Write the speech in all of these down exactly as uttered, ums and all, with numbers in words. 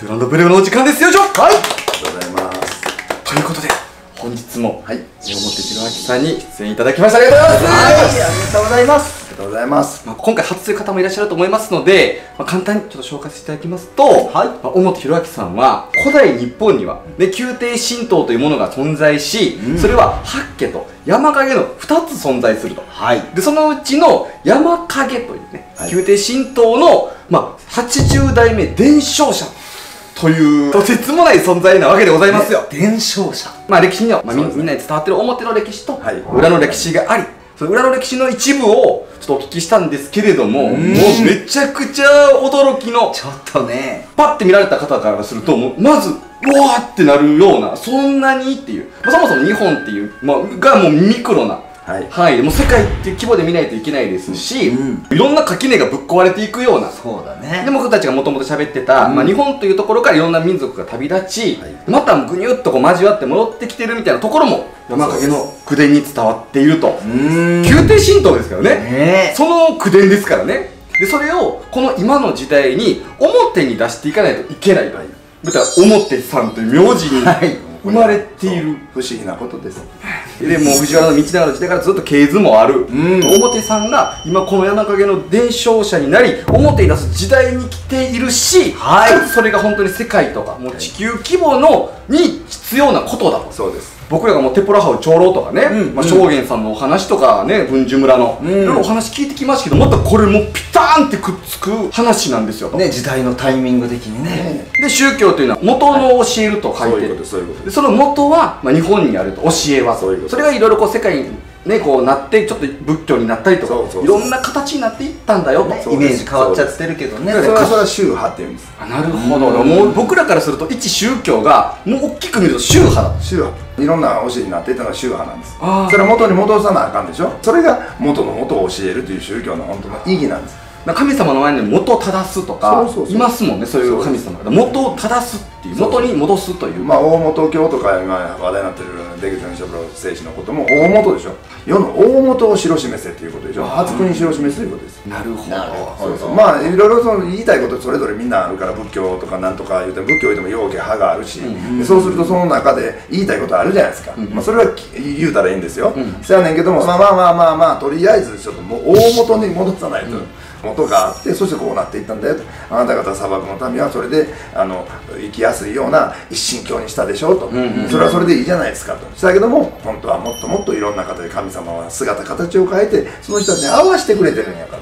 トゥーランドブルーのお時間ですよ。はい、 ありがとうございます。 ということで本日もはい、 表弘明さんに出演いただきましてありがとうございます。 はい、ありがとうございます。ありがとうございます。 まあ今回初という方もいらっしゃると思いますので、まあ、簡単にちょっと紹介していただきますと、 はい、 まあ、尾本弘明さんは古代日本には、ね、宮廷神道というものが存在し、うん、それは八家と山影のふたつ存在すると、はい、でそのうちの山影というね、はい、宮廷神道の、まあ、はちじゅうだいめ伝承者というとてつもない存在なわけでございますよ。 伝承者、 まあ歴史には、まあ、み, みんなに伝わってる表の歴史と裏の歴史があり、その裏の歴史の一部をちょっとお聞きしたんですけれども、もうめちゃくちゃ驚きの、 ちょっとねパッて見られた方からすると、もうまずうわーってなるような、そんなにっていう、そもそも日本っていう、まあ、がもうミクロなはい、もう世界っていう規模で見ないといけないですし、うん、いろんな垣根がぶっ壊れていくような、 そうだね、 で僕たちがもともと喋ってた、うん、まあ、日本というところからいろんな民族が旅立ち、はい、またぐにゅっとこう交わって戻ってきてるみたいなところも山影の口伝に伝わっていると。宮廷神道ですからね、ね、その口伝ですからね。でそれをこの今の時代に表に出していかないといけないという、だから表さんという名字に、はい、生まれている不思議なことです。 でもう藤原道長の時代からずっと系図もある、うん、表さんが今この山影の伝承者になり表に出す時代に来ているし、はい、それが本当に世界とかもう地球規模のに必要なことだと。 そうです。 僕らがもうテポラハウ長老とかね、うん、まあ正元さんのお話とかね、文殊村の、うん、いろいろお話聞いてきましたけど、またこれもうピターンってくっつく話なんですよと、 ね、時代のタイミング的にね。 で宗教というのは元の教えると書いてる、でその元は、まあ、日本にあると、教えはそういうこと、それがいろいろこう世界にね、こうなってちょっと仏教になったりとか、いろんな形になっていったんだよと、 ね、イメージ変わっちゃってるけどね。 それはそれは宗派っていうんです。あ、なるほど。もう僕らからすると一宗教がもう大きく見ると宗派だ。 宗派、いろんな教えになっていたのが宗派なんです。それは元に戻さなあかんでしょ。それが元の元を教えるという宗教の本当の意義なんです。 神様の前に元を正すとかいますもんね、そういう神様が元を正すっていう、元に戻すという、 まあ大本教とか今話題になってる出口善三郎聖師のことも大元でしょ。世の大元を知らしめせっていうことでしょ。初国知らしめせということです。 なるほど。 まあいろいろその言いたいことそれぞれみんなあるから、仏教とかなんとか言うて、仏教言うても要件派があるし、そうするとその中で言いたいことあるじゃないですか。まあそれは言うたらいいんですよ。そやねんけども、まあまあまあまあまあとりあえずちょっともう大元に戻さないと。元があって、そしてこうなっていったんだよと。あなた方砂漠の民はそれであの生きやすいような一神教にしたでしょうと、それはそれでいいじゃないですかと。したけども本当はもっともっといろんな形で神様は姿形を変えてその人たちに合わせてくれてるんやから、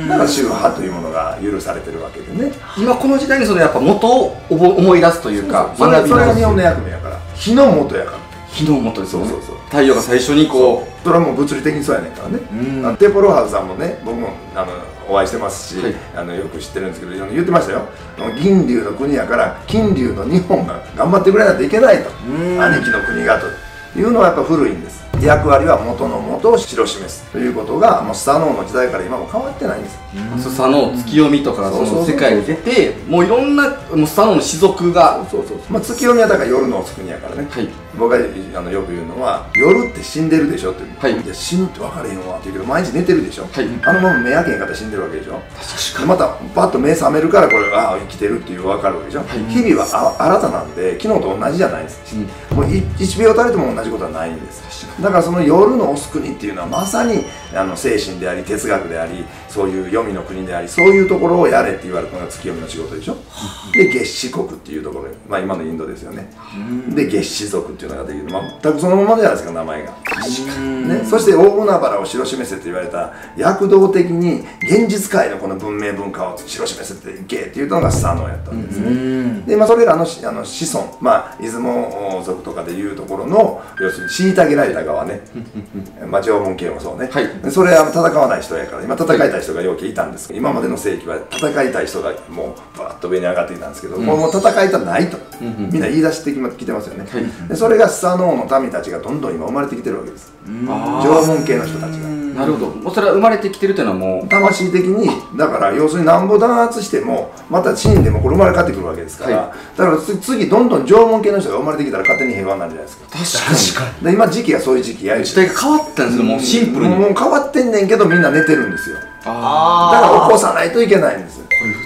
だから宗派というものが許されてるわけでね。 今この時代にそのやっぱ元を思い出すというか、 それが日本の役目やから、火の元やから。 火の元ですよね。太陽が最初にこう、 それはもう物理的にそうやねんからね。テポロハウさんもね、僕もあのお会いしてますし、はい、あのよく知ってるんですけど言ってましたよ。銀龍の国やから金龍の日本が頑張ってくれないといけないと、兄貴の国がというのはやっぱ古いんです。役割は元の元を知らしめすということがもうスサノオの時代から今も変わってないんです。 スサノオ月読みとかその世界に出て、もういろんなもうスサノオの氏族が、 そうそうそう、まあ月読みはだから夜の国やからね、はい、僕があのよく言うのは夜って死んでるでしょって、はい、いや死ぬって分かれへんわって言うけど毎日寝てるでしょ、はい、あのまま目開けへんかったら死んでるわけでしょ。確かにまたパッと目覚めるからこれああ生きてるっていう分かるわけでしょ、はい、日々はあ新たなんで昨日と同じじゃないです、うん、もういちびょうたりとも同じことはないんです。だからその夜のオス国っていうのはまさにあの精神であり哲学でありそういう黄泉の国でありそういうところをやれって言われたのが月読みの仕事でしょ。で月氏国っていうところ、まあ今のインドですよね。で月氏族っていうのができる、全くそのままじゃないですか名前が。ね、そして大海原を知らしめせって言われた躍動的に現実界のこの文明文化を知らしめせていけっていうのがスサノオやったんですね。でまあそれがあのあの子孫、まあ出雲族とかでいうところの要するに虐げられた側ねまあ縄文系もそうね、はい、それは戦わない人やから今戦いたい人がよくいたんですけど、今までの世紀は戦いたい人がもうバーッと上に上がってきたんですけど、うん、もう戦いたないとみんな言い出してきてますよね、はい、でそれがスサノオの民たちがどんどん今生まれてきてるわけです。縄文系の人たちが。 なるほど、もうそれは生まれてきてるというのはもう魂的にだから要するになんぼ弾圧してもまた死んでもこれ生まれ変わってくるわけですから、はい、だから次どんどん縄文系の人が生まれてきたら勝手に平和になるじゃないですか。確かに。で今時期はそういう時期やる。 時代が変わったんですよ、もうシンプルに。 もう変わってんねんけどみんな寝てるんですよ。あだから起こさないといけないんです。 こういう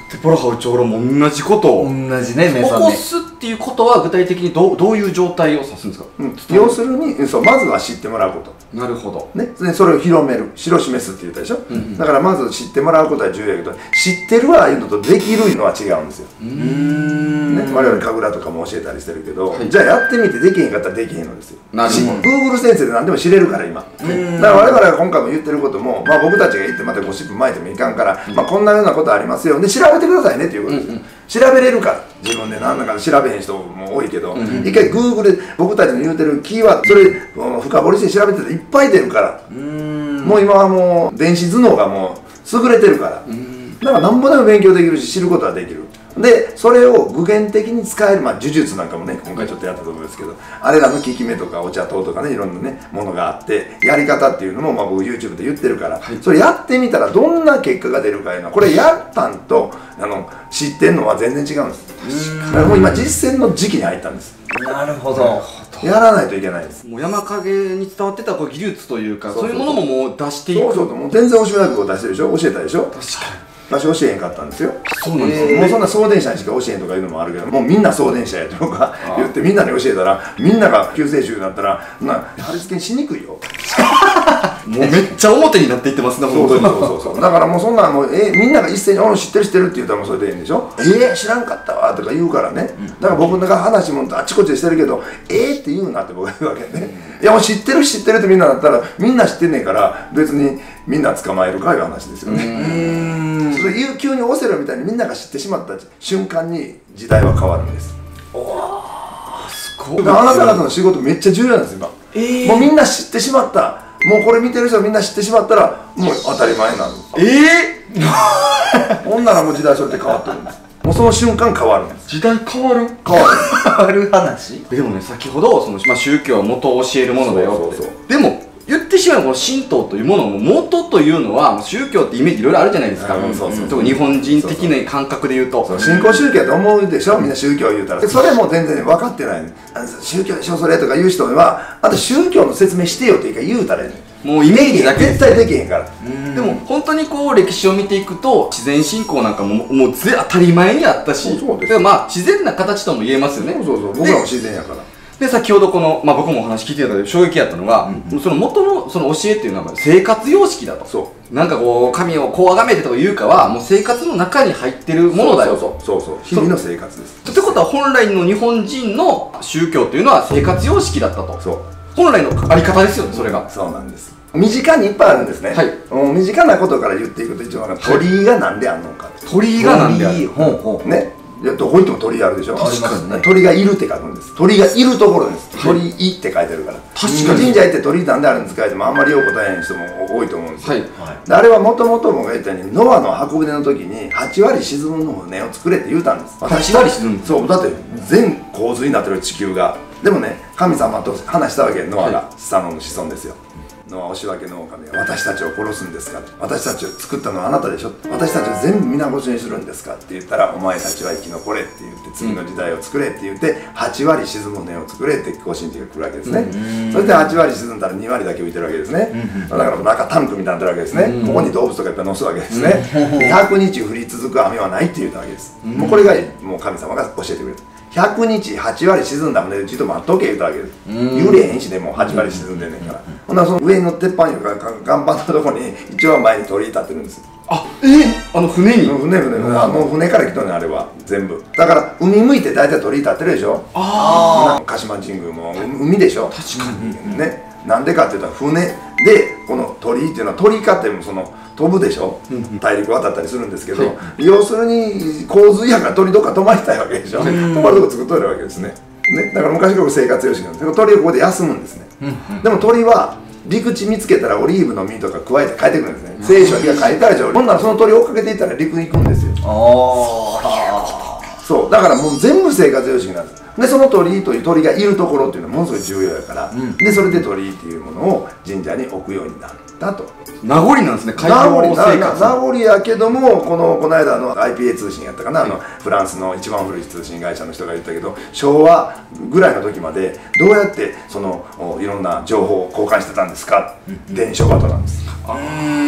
でポロハウ長老も同じことを同じね目起こすっていうことは具体的にどうどういう状態を指すんですか？ うん、要するにそうまずは知ってもらうこと。 なるほど、 ね、でそれを広める、白示すって言ったでしょ、うんうん、だからまず知ってもらうことは重要やけど、知ってるわいうのとできるのは違うんですよ。うーん、ね、我々神楽とかも教えたりしてるけど、はい、じゃあやってみてできへんかったらできへんのですよ。なるほど。 Google 先生で何でも知れるから今。だから我々が今回も言ってることも、まあ、僕たちが言ってまたゴシップ巻いてもいかんから、うん、まあ、こんなようなことありますよで調べてくださいねっていうことですよ、うんうん、調べれるから自分で何だか調べへん人も多いけど、うんうん、一回 Google で僕たちの言うてるキーワードそれ深掘りして調べてたらいっぱい出るから、うーん、もう今はもう電子頭脳がもう優れてるから、うん、だから何ぼでも勉強できるし知ることはできる。でそれを具現的に使える、まあ、呪術なんかもね今回ちょっとやったと思うんですけど、あれらの効き目とかお茶糖とかねいろんなねものがあってやり方っていうのも、まあ、僕 YouTube で言ってるから、はい、それやってみたらどんな結果が出るかいうのはこれやったんとあの知ってんのは全然違うんです。だからもう今実践の時期に入ったんです。 なるほど、 やらないといけないです。 もう山影に伝わってたこう技術というかそういうものももう出していく。 そうそうそう、もう全然教えなく出してるでしょ、教えたでしょ。確かに私教えへんかったんですよ。そうなんですよ。もうそんな送電車にしか教えへんとかいうのもあるけど、もうみんな送電車やとか言ってみんなに教えたらみんなが救世主になったらな貼り付けにしにくいよ。 もうめっちゃ表になっていってますね。 そうそうそうそう。だからもうそんなもうえみんなが一斉に「お知ってる知ってる」って言ったらもうそれでいいんでしょ。えー、知らんかったわとか言うからね。だから僕が話もあっちこっちでしてるけど「えー」って言うなって僕が言うわけね。いやもう知ってる知ってるってみんなだったらみんな知ってんねんから別にみんな捕まえるかいう話ですよね。それ急にオセロみたいにみんなが知ってしまった瞬間に時代は変わるんです。おー、すごい。あなた方の仕事めっちゃ重要なんです今、えー、もうみんな知ってしまった、もうこれ見てる人みんな知ってしまったらもう当たり前なんです。ええー、ほんならもう時代それって変わってるんです。もうその瞬間変わるんです。 時代変わる変わる変わる話でもね、先ほどその、まあ、宗教は元を教えるものだよって。そうそうそう。でも言ってしまうこの神道というものの元というのは宗教ってイメージいろいろあるじゃないですか。日本人的な感覚で言うと新興宗教と思うでしょ、みんな宗教言うたら。それも全然分かってない、ね、宗教でしょそれとか言う人はあと宗教の説明してよっていうか言うたらね、 もうイメージだけ絶対できへんから。 でも本当にこう歴史を見ていくと自然信仰なんかももう当たり前にあったし、そうです。まあ自然な形とも言えますよね。 そうそうそう、僕らも自然やから。 で先ほどこの、まあ、僕もお話聞いてたけど衝撃やったのが、うん、その元のその教えっていうのは生活様式だと。そうなんかこう神をこう崇めてとかいうかはもう生活の中に入ってるものだよと。 そうそうそう、日々の生活です。 ということは本来の日本人の宗教っていうのは生活様式だったと。そう本来のあり方ですよね、それが。 そうなんです。身近にいっぱいあるんですね。はい、もう身近なことから言っていくと一番鳥居がなんであんのか。 鳥居がなんであるね。どこ行っても鳥居あるでしょ。確かにね。鳥がいるって書くんです。鳥がいるところです。鳥居って書いてるから。確かに神社行って鳥居なんであるんですかってもあんまりよく答えない人も多いと思うんですよ。あれはもともと僕が言ったようにノアの箱舟の時にはち割沈むの船を作れって言うたんです。 はち割沈む。 そうだって全洪水になってる地球が。でもね、神様と話したわけ、ノアがスサノの子孫ですよ。ノア押し分けの狼が私たちを殺すんですか、私たちを作ったのはあなたでしょ、私たちを全部皆殺しにするんですかって言ったら、お前たちは生き残れって言って次の時代を作れって言ってはち割沈む船を作れってご神事が来るわけですね。それではち割沈んだらに割だけ浮いてるわけですね。だから中タンクみたいになってるわけですね。ここに動物とかいっぱい乗すわけですね。ひゃくにち降り続く雨はないって言ったわけです。もうこれがもう神様が教えてくれる。ひゃくにちはち割沈んだ船でちょっと待っとけ言うたわけです。幽霊へんしでもはち割沈んでんねんから。ほんならその上の鉄板いうか岩盤のとこに一番前に鳥居立ってるんです。 あ、えー、あの船に船船船、あ、もう船から来とんねんあれは全部。だから海向いて大体鳥居立ってるでしょ。ああ、鹿島神宮も海でしょ。確かにね。なんでかって言ったら船でこの鳥居っていうのは鳥かってその飛ぶでしょ、大陸渡ったりするんですけど、はい、要するに洪水やから鳥どっか止まりたいわけでしょ。止まるとこ作っといるわけですね。ね、だから昔から生活様式なんですけど、鳥はここで休むんですね。でも鳥は陸地見つけたらオリーブの実とか加えて帰ってくるんですね。聖書が書いてあるでしょ。ほんならその鳥を追っかけていったら陸に行くんですよ。ああ、そうだからもう全部生活様式なんです。でその鳥居という鳥がいるところっていうのはものすごい重要やから、うん、でそれで鳥居っていうものを神社に置くようになったと。 名残なんですね、海洋生活。 名残やけども、このこの間の アイピーエー 通信やったかな、はい、あのフランスの一番古い通信会社の人が言ったけど、昭和ぐらいの時までどうやってそのいろんな情報を交換してたんですか、うん、伝書バトなんです。あー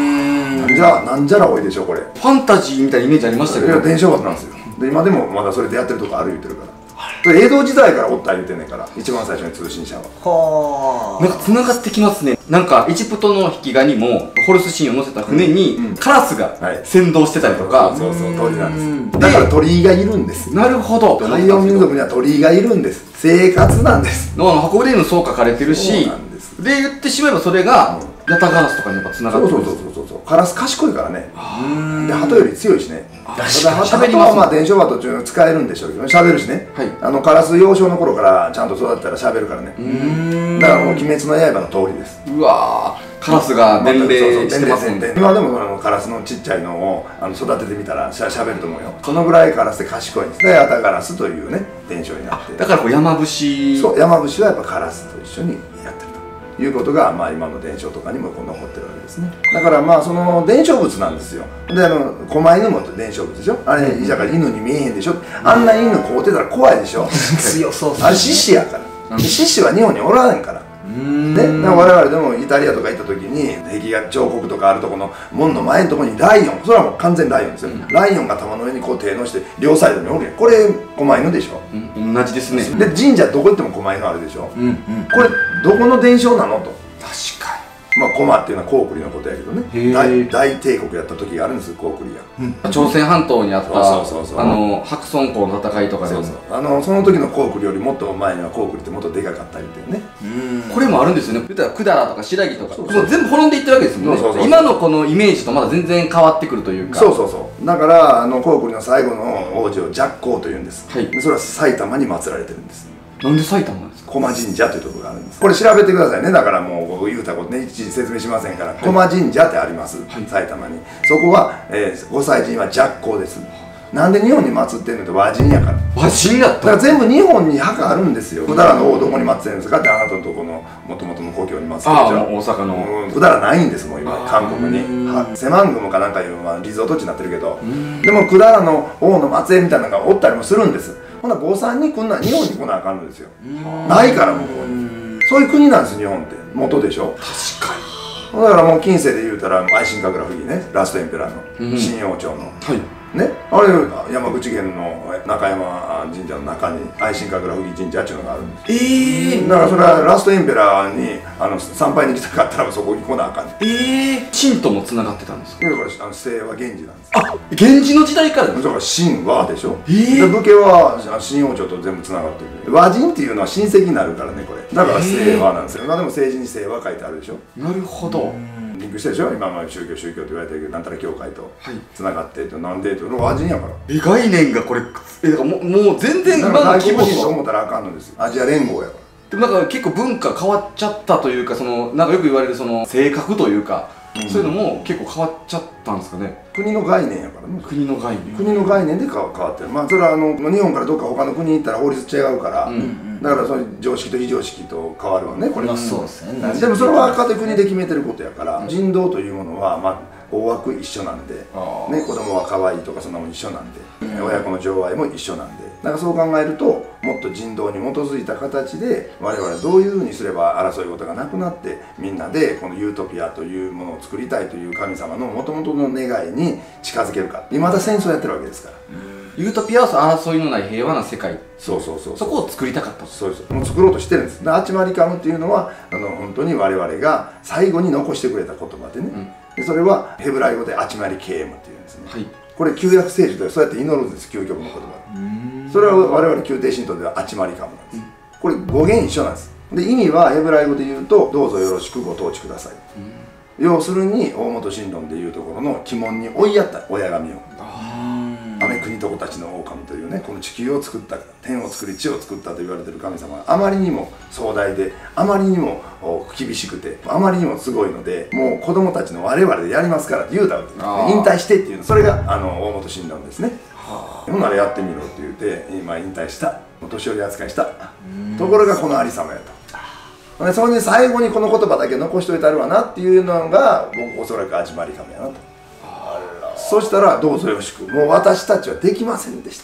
じゃあなんじゃら多いでしょこれ。 ファンタジーみたいなイメージありましたけど、 いや伝承バトなんですよ。で今でもまだそれでやってるとこある言ってるから。江戸時代からおった言うてんねんから、一番最初に通信社は。 はなんか繋がってきますね。なんかエジプトの引き金もホルスシーンを乗せた船にカラスが先導してたりとか、 そうそう鳥なんです。だから鳥居がいるんです。 なるほど。 海洋民族には鳥居がいるんです。生活なんです。 の箱舟のそう書かれてるし、で言ってしまえばそれがヤタガラスとかにやっぱ繋がってる。 そうそうそうそうそう。カラス賢いからね。で鳩より強いしね。 喋ります。まあ伝承バトっていうの使えるんでしょうけど、喋るしね。あのカラス幼少の頃からちゃんと育ったら喋るからね。だからもう鬼滅の刃の通りです。 うわー、カラスが伝令してますもんね。 今でもあのカラスのちっちゃいのをあの育ててみたらしゃ喋ると思うよ。そのぐらいカラスで賢いんです。でヤタガラスというね伝承になって。 だからこう山伏。そう、 山伏はやっぱカラスと一緒にやってるということが、まあ今の伝承とかにもこう残ってるわけですね。だからまあその伝承物なんですよ。であの狛犬も伝承物でしょ。あれだから犬に見えへんでしょ。あんな犬飼うてたら怖いでしょ。 強そう。 あれ獅子やから。獅子は日本におらんから。ね、我々でもイタリアとか行った時に壁画彫刻とかあるとこの門の前のところにライオン、それはもう完全ライオンですよ、うん、ライオンが玉の上にこう手のして両サイドにおるやん。これ狛犬でしょ、 うん、同じですね。 で神社どこ行っても狛犬あるでしょ、うんうん、これどこの伝承なのと。 確かに。 まあ駒っていうのは高句麗のことやけどね、大, 大帝国やった時があるんです。高句麗が、うん、 朝鮮半島にあったあの白村江の戦いとかでも、 そうそう、あのその時の高句麗よりもっと前には高句麗ってもっとでかかったりってね。 これもあるんですよね。言ったら百済とか新羅とかそうそう全部滅んでいってるわけですもんね。今のこのイメージとまだ全然変わってくるというか。 そうそうそう。だからあの高句麗の最後の王子を寂光というんです、はい、でそれは埼玉に祀られてるんです。 なんで埼玉なんですか。 駒神社というところがあるんです。これ調べてくださいね。だからもう言うたことね、いちいち説明しませんから。駒神社ってあります、はい、埼玉に。そこは、えー、御祭神は寂光です。なんで日本に祀ってるのって和神やから。 和神やった。 だから全部日本に墓あるんですよ。百済の王どこに祀ってるんですかって、あなたのとこのもともとの故郷に祀ってるじゃん。 ああ、大阪の。 百済ないんですもん今韓国に。セマングムかなんかいう、まあ、リゾート地になってるけど、でも百済の王の末裔みたいなのがおったりもするんです。ほな坊さんに来んな、日本に来なあかんのですよ。ないからもうここに。そういう国なんです日本って。元でしょ。 確かに。だからもう近世で言うたら愛新覚羅不義ね、ラストエンペラーの新王朝の。はいね、あれ山口県の中山神社の中に愛新覚羅不義神社っていうのがあるんです。ええー、だからそれはラストエンペラーにあの参拝に来たかったらそこに来なあかんね。 ええー、秦ともつながってたんですか。 だからあの清和源氏なんです。 あ、源氏の時代からですか。 だから秦和でしょ。ええー、武家は新王朝と全部つながってる。和人っていうのは親戚になるからねこれ。だから清和なんですよ。まあでも政治に清和書いてあるでしょ。 なるほど。 リンクしてるでしょ。今まで宗教宗教って言われてるけどなんたら教会とつながってってなんでって和人やから。 え、概念がこれえだからもうもう全然今の規模と思ったらあかんのですよ。アジア連合やから。 でもなんか結構文化変わっちゃったというか、そのなんかよく言われるその性格というか、うん、そういうのも結構変わっちゃったんですかね。 国の概念やからね。 国の概念国の概念で変わってる。まあそれはあの日本からどっか他の国に行ったら法律違うから、うん、だからその常識と非常識と変わるわねこれ。 そうですね。 でもそれは各国で決めてることやから、うん、人道というものはまあ大枠一緒なんで、ね、子供は可愛いとかそんなもん一緒なんで、うん、親子の情愛も一緒なんで、だからそう考えるともっと人道に基づいた形で我々どういうふうにすれば争い事がなくなってみんなでこのユートピアというものを作りたいという神様のもともとの願いに近づけるか。今だ戦争やってるわけですから。 ユートピアは争いのない平和な世界。 そうそうそう。 そこを作りたかった。 そうです。もう作ろうとしてるんです。でアチマリカムっていうのはあの本当に我々が最後に残してくれた言葉でね。うんでそれはヘブライ語でアチマリケームっていうんですね、はい、これ旧約聖書でそうやって祈るんです。究極の言葉でそれは我々宮廷神道ではアチマリカムなんです、うん、これ語源一緒なんです。で意味はヘブライ語で言うとどうぞよろしくご統治ください、うん、要するに大本神論でいうところの鬼門に追いやった親神を雨国と子たちの狼というね、この地球を作った天を作り地を作ったと言われている神様があまりにも壮大であまりにも厳しくてあまりにもすごいので、もう子供たちの我々でやりますからって言うたわけです。引退してっていうの、それがあの大本神論ですね。ほんならやってみろって言って今引退した、お年寄り扱いしたところがこのありさまやと。でそれに最後にこの言葉だけ残しといてあるわなっていうのが僕おそらく始まりかもやなと。そしたらどうぞよろしく、もう私たちはできませんでした、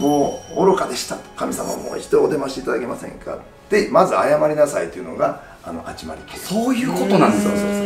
もう愚かでした、神様もう一度お出ましいただけませんかってまず謝りなさいというのがあのあちまり系。 そういうことなんですよ。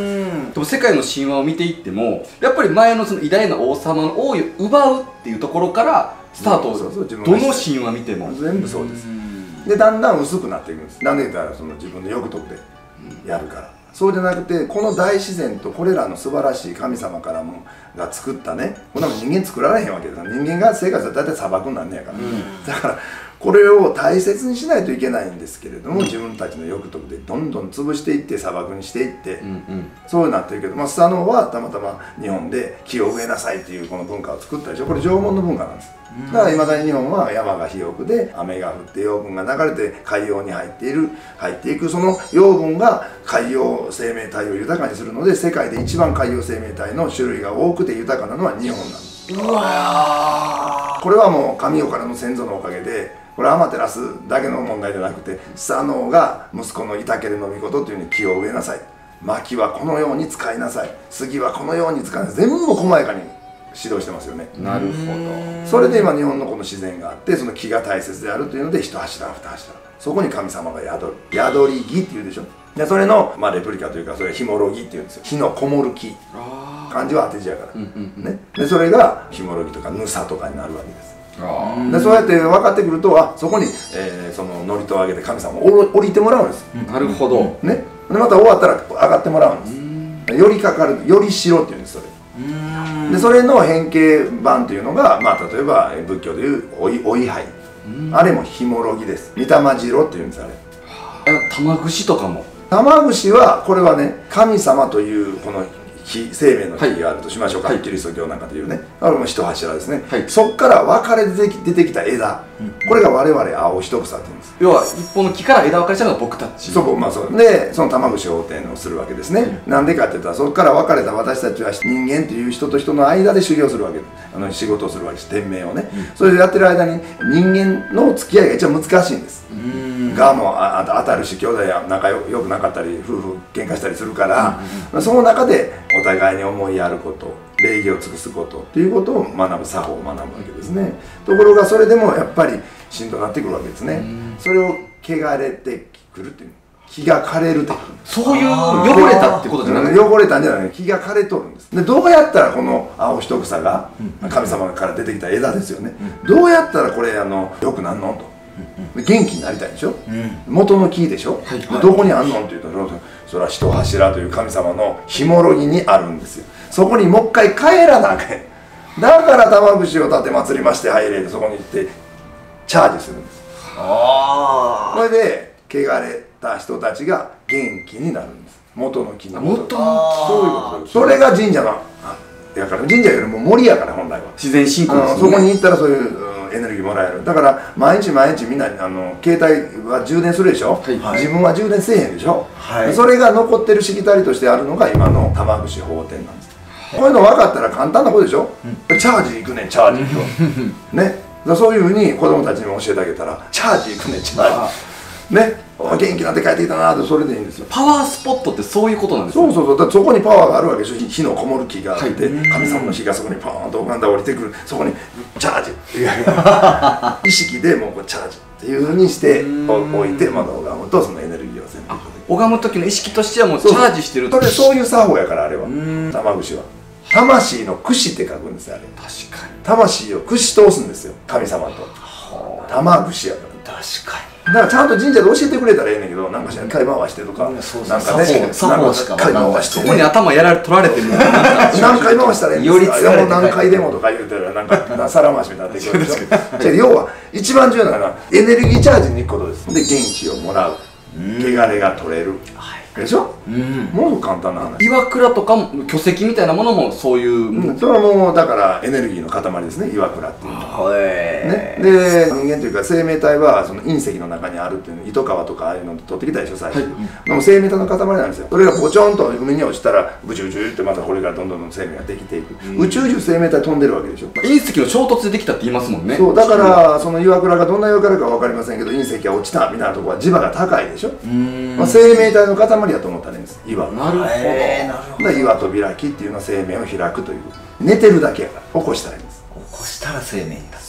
でも世界の神話を見ていってもやっぱり前のその偉大な王様の王位を奪うっていうところからスタートを、どの神話見ても全部そうです。でだんだん薄くなっていくんです。なんで言ったらその自分の欲とってやるから。そうじゃなくて、この大自然とこれらの素晴らしい神様からもが作ったね、こんなもん人間作られへんわけです。人間が生活は大体砂漠になんねやから、うん、だからこれを大切にしないといけないんですけれども、うん、自分たちの欲とでどんどん潰していって砂漠にしていって、うんうん、そうなってるけど、まあ、スサノオはたまたま日本で木を植えなさいっていうこの文化を作ったでしょ。これ縄文の文化なんです。だからいまだに日本は山が肥沃で雨が降って養分が流れて海洋に入っている入っていく、その養分が海洋生命体を豊かにするので、世界で一番海洋生命体の種類が多くて豊かなのは日本なんです。うわー、これはもう神代からの先祖のおかげで、これはアマテラスだけの問題じゃなくて、スサノオが息子のイタケレノミコトというふうに木を植えなさい、薪はこのように使いなさい、杉はこのように使いなさい、全部細やかに指導してますよね。 なるほど。 それで今日本のこの自然があって、その木が大切であるというので一柱二柱、そこに神様が宿る、宿り木っていうでしょ。でそれの、まあ、レプリカというか、それひもろぎっていうんですよ。火のこもる木、漢字は当て字やから、ね、でそれがひもろぎとかぬさとかになるわけです。でそうやって分かってくると、あそこに、えー、その祝詞をあげて神様を降りてもらうんです。 なるほど。 ね、でまた終わったら上がってもらうんです。よりかかる、よりしろっていうんです。それでそれの変形版というのが、まあ、例えば仏教でいうおいお位牌、あれもひもろぎです。御霊白っていうんです。あれ玉串とかも、 玉串はこれはね、神様というこの木、生命の木があるとしましょうか、はい、キリスト教なんかでいうね、あれも一柱ですね、はい、そっから分かれて出てきた枝、うん、これが我々青一草っていうんです。 要は一本の木から枝分かれしたのが僕たち。 そこ、まあそうで、その玉串を天をするわけですね、うん、なんでかって言ったら、そこから分かれた私たちは人間という人と人の間で修行するわけです。あの仕事をするわけです。天命をね、うん、それでやってる間に人間の付き合いが一番難しいんです。がもあ当たるし、兄弟は仲良くなかったり夫婦喧嘩したりするから、うんうん、その中でお互いに思いやること、礼儀を尽くすことっていうことを学ぶ、作法を学ぶわけですね。ところがそれでもやっぱりしんどなってくるわけですね。それを汚れてくるっていう、気が枯れるって、 そういう汚れたってことじゃなくて、 汚れたんじゃない、気が枯れとるんです。でどうやったらこの青一草が神様から出てきた枝ですよね、どうやったらこれあの良くなんのと、元気になりたいでしょ、うん、元の木でしょ、はいはい、どこにあんのっていうと、それは一柱という神様のひもろぎにあるんですよ。そこにもう一回帰らなあかん。だから玉串を立て祭りまして入れて、そこに行ってチャージするんです。あこれで汚れた人たちが元気になるんです。元の木に戻る。元の木、そういうことです。それが神社のやから、神社よりも森やから、本来は自然信仰ですね。 そこに行ったらそういう、うん、エネルギーもらえる。だから毎日毎日みんなあの携帯は充電するでしょ、はい、自分は充電せえへんでしょ、はい、それが残ってるしきたりとしてあるのが今の玉串法典なんです。こういうの分かったら簡単なことでしょ、うん、チャージ行くねん、チャージ行くね、そういうふうに子供たちにも教えてあげたら、チャージ行くねん、チャージね、元気になって帰ってきたなーって、それでいいんですよ。 パワースポットってそういうことなんですか。 そうそうそう、だってそこにパワーがあるわけでしょ。火のこもる木があって、はい、神様の火がそこにパーンと拝んで降りてくる、そこにチャージっていう意識でもうチャージっていうふうにして置いて、まだ拝むとそのエネルギーを全部拝む時の意識としてはもうチャージしてる。 それそういう作法やから、あれは玉串は魂の串って書くんですよ、あれ。 確かに魂を串通すんですよ、神様と。玉串やから。 確かに。 だからちゃんと神社で教えてくれたらええねんけど、なんかしら買い回してとか、なんかね、 買い回して、そこに頭やられ取られてるの何回回したらええんですか、もう何回でもとか言うてら、なんか皿回しみたいになってくるでしょ。要は一番重要なのはエネルギーチャージに行くことです。で元気をもらう、汚れが取れるでしょ。もう簡単な話。 岩倉とかも巨石みたいなものもそういう、 それはもうだからエネルギーの塊ですね、岩倉っていうのは。ね、で人間というか生命体はその隕石の中にあるっていうの、糸川とかああいうの取ってきたでしょ最初。でも生命体の塊なんですよ。それがポチョンと海に落ちたらブチュブチュってまたこれからどんどん生命ができていく。宇宙中生命体飛んでるわけでしょ。 隕石の衝突でできたって言いますもんね。 そうだからその岩倉がどんな岩倉か分かりませんけど、隕石が落ちたみたいなところは磁場が高いでしょ。まあ生命体の塊やと思ったらいいんです。岩。 なるほど。 で岩と開きっていうのは生命を開くという。寝てるだけやから起こしたらいいんです。 起こしたら生命になる。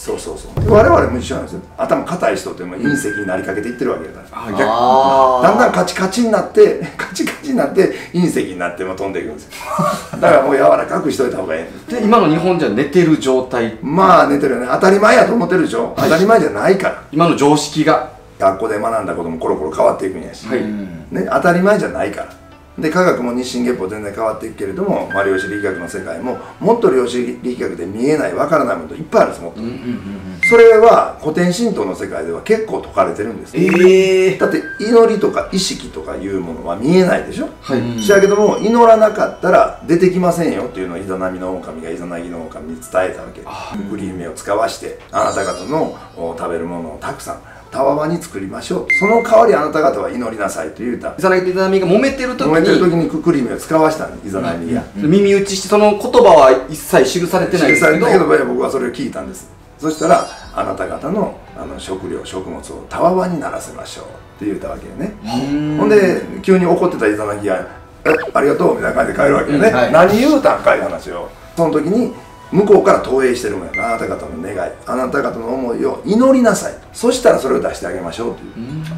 そうそうそう。我々も一緒なんですよ。頭固い人っても隕石になりかけていってるわけだから。 ああ、 だんだんカチカチになってカチカチになって隕石になっても飛んでいくんですよ。だからもう柔らかくしといた方がいい。 で今の日本じゃ寝てる状態、 まあ寝てるよね。当たり前やと思ってるでしょ。当たり前じゃないから。 今の常識が学校で学んだこともコロコロ変わっていくんやし、 はい、 ね、当たり前じゃないから。で科学も日進月歩全然変わっていくけれども、まあ、量子力学の世界ももっと量子力学で見えないわからないものいっぱいあるんです。もっと、それは古典神道の世界では結構説かれてるんです。 ええー、 だって祈りとか意識とかいうものは見えないでしょ。 はい。 しやけども祈らなかったら出てきませんよっていうのをイザナミの狼がイザナギの狼に伝えたわけ。栗姫を使わしてあなた方の食べるものをたくさんたわわに作りましょう。その代わりあなた方は祈りなさいと言うた。 イザナギとイザナミが揉めてる時に揉めてる時に栗姫を使わしたんです。イザナミが、 うん、耳打ちしてその言葉は一切記されてないですけど、 記されてないけど僕はそれを聞いたんです。そしたらあなた方のあの食料食物をたわわにならせましょうって言ったわけよね。ほんで急に怒ってたイザナギが「えありがとう」みたいな感じで帰るわけよね、うん、はい、何言うたんかいう話を。その時に向こうから投影してるもんや。あなた方の願い、あなた方の思いを祈りなさい。そしたらそれを出してあげましょうという。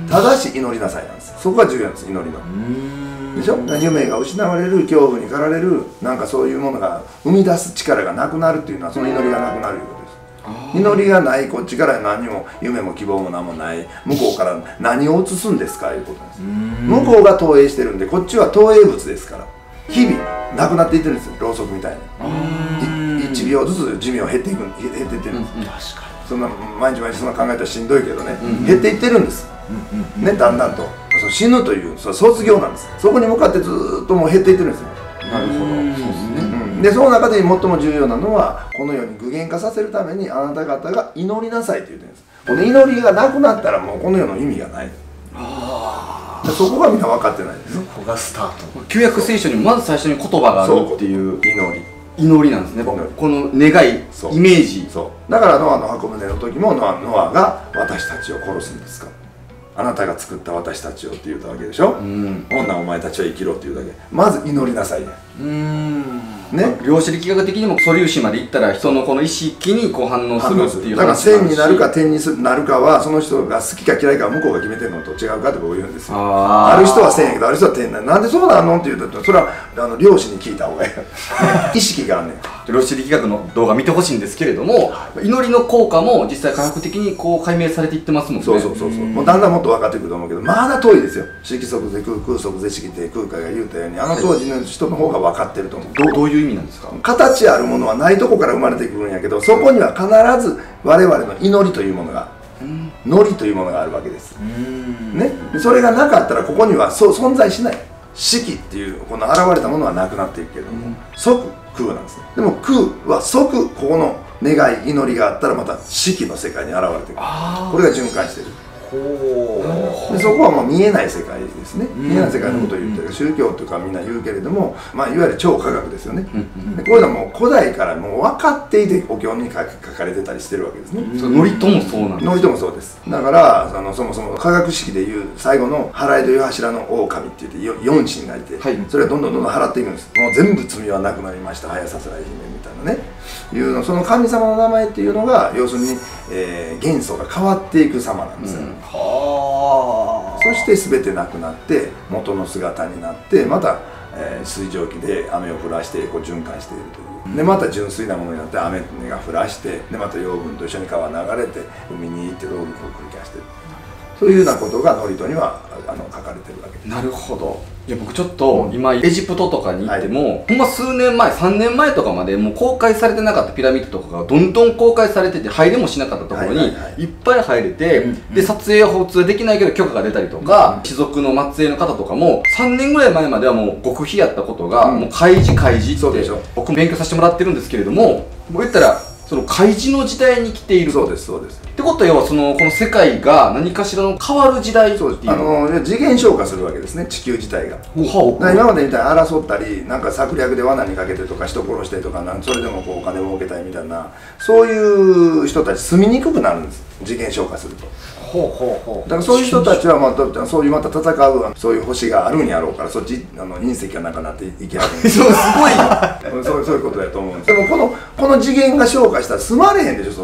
ただし祈りなさいなんです。そこが重要なんです。祈りの。でしょ。夢が失われる、恐怖に駆られる、なんかそういうものが生み出す力がなくなるっていうのはその祈りがなくなるいうことです。祈りがないこっちから何も夢も希望も何もない向こうから何を移すんですかいうことなんです。向こうが投影してるんでこっちは投影物ですから日々なくなっていってるんですよ。ろうそくみたいに。いちびょうずつ寿命減っていく減っていってるんです。うん、確かにそんな毎日毎日そんな考えたらしんどいけどね、うん、減っていってるんです、うん、ね、だんだんとそう死ぬというそ卒業なんです。そこに向かってずっともう減っていってるんですよ。 なるほど、そうですね、 うん、でその中で最も重要なのはこの世に具現化させるためにあなた方が祈りなさいって言ってるんです。この祈りがなくなったらもうこの世の意味がない。あそこがみんな分かってないです。 そこがスタート。 旧約聖書にもまず最初に言葉があるっていう祈り祈りなんですね。この願い、イメージ。 そうだからノアの箱舟の時もノアノアが私たちを殺すんですか、あなたが作った私たちをって言ったわけでしょ。うん、女お前たちは生きろって言うだけ。まず祈りなさいね。うーんね、 量子力学的にも素粒子までいったら人のこの意識にこう反応するっていう話。 だから線になるか点になるかはその人が好きか嫌いかは向こうが決めてるのと違うかって僕言うんですよ。 あ, ある人は線やけどある人は点ななんでそうなのって言うとそれはあの漁師に聞いた方がいい意識があんねん。 量子力学の動画見てほしいんですけれども、祈りの効果も実際科学的にこう解明されていってますもんね。 そうそうそうそう、もうだんだんもっと分かってくると思うけどまだ遠いですよ。色即是空空即是色って空海が言うたようにあの当時の人の方が分かってると思う。 ど, どういう意味なんですか。 形あるものはないとこから生まれてくるんやけどそこには必ず我々の祈りというものがノリというものがあるわけです、ね、それがなかったらここにはそう存在しない。色っていうこの現れたものはなくなっていくけれども即空なんですね。でも空は即ここの願い祈りがあったらまた色の世界に現れてくる。これが循環してる。でそこはもう見えない世界ですね。見えない世界のことを言ってる。宗教とかみんな言うけれども、まあ、いわゆる超科学ですよね。でこういうのはもう古代からもう分かっていてお経に書かれてたりしてるわけですね。 祝詞もそうなんです。 祝詞もそうです。だからあのそもそも科学式でいう最後の払いという柱の狼って言ってよん神がいて、はい、それはどんどんどんどん払っていくんです。もう全部罪はなくなりました早させらい姫みたいなねいうの。その神様の名前っていうのが要するに、えー、元素が変わっていく様なんですよ、うん、はそして全てなくなって元の姿になってまた、えー、水蒸気で雨を降らしてこう循環しているという、うん、でまた純粋なものになって雨が降らしてでまた養分と一緒に川流れて海に行ってどういうふうに繰り返している。そういうようなことが祝詞にはあの書かれてるわけです。 なるほど。いや僕ちょっと今エジプトとかに行っても、はい、ほんま数年前さんねんまえとかまでもう公開されてなかったピラミッドとかがどんどん公開されてて入れもしなかったところにいっぱい入れて、で撮影は普通できないけど許可が出たりとか、貴族の末裔の方とかもさんねんぐらい前まではもう極秘やったことが、うん、もう開示開示って僕も勉強させてもらってるんですけれども、もう言ったらその開示の時代に来ている。 そうですそうです。 ってことは要はそのこの世界が何かしらの変わる時代っていうあの次元昇華するわけですね地球自体が。今までみたいに争ったりなんか策略で罠にかけてとか人殺してとかなんそれでもこうお金儲けたいみたいなそういう人たち住みにくくなるんです次元昇華すると。ほうほうほう。だからそういう人たちは、まあ、そういうまた戦うそういう星があるんやろうからそっちあの隕石がなんかなっていけはるんですそうすごいそうそういうことだと思うんです。でもこのこの次元が昇華したら住まれへんでしょそこに。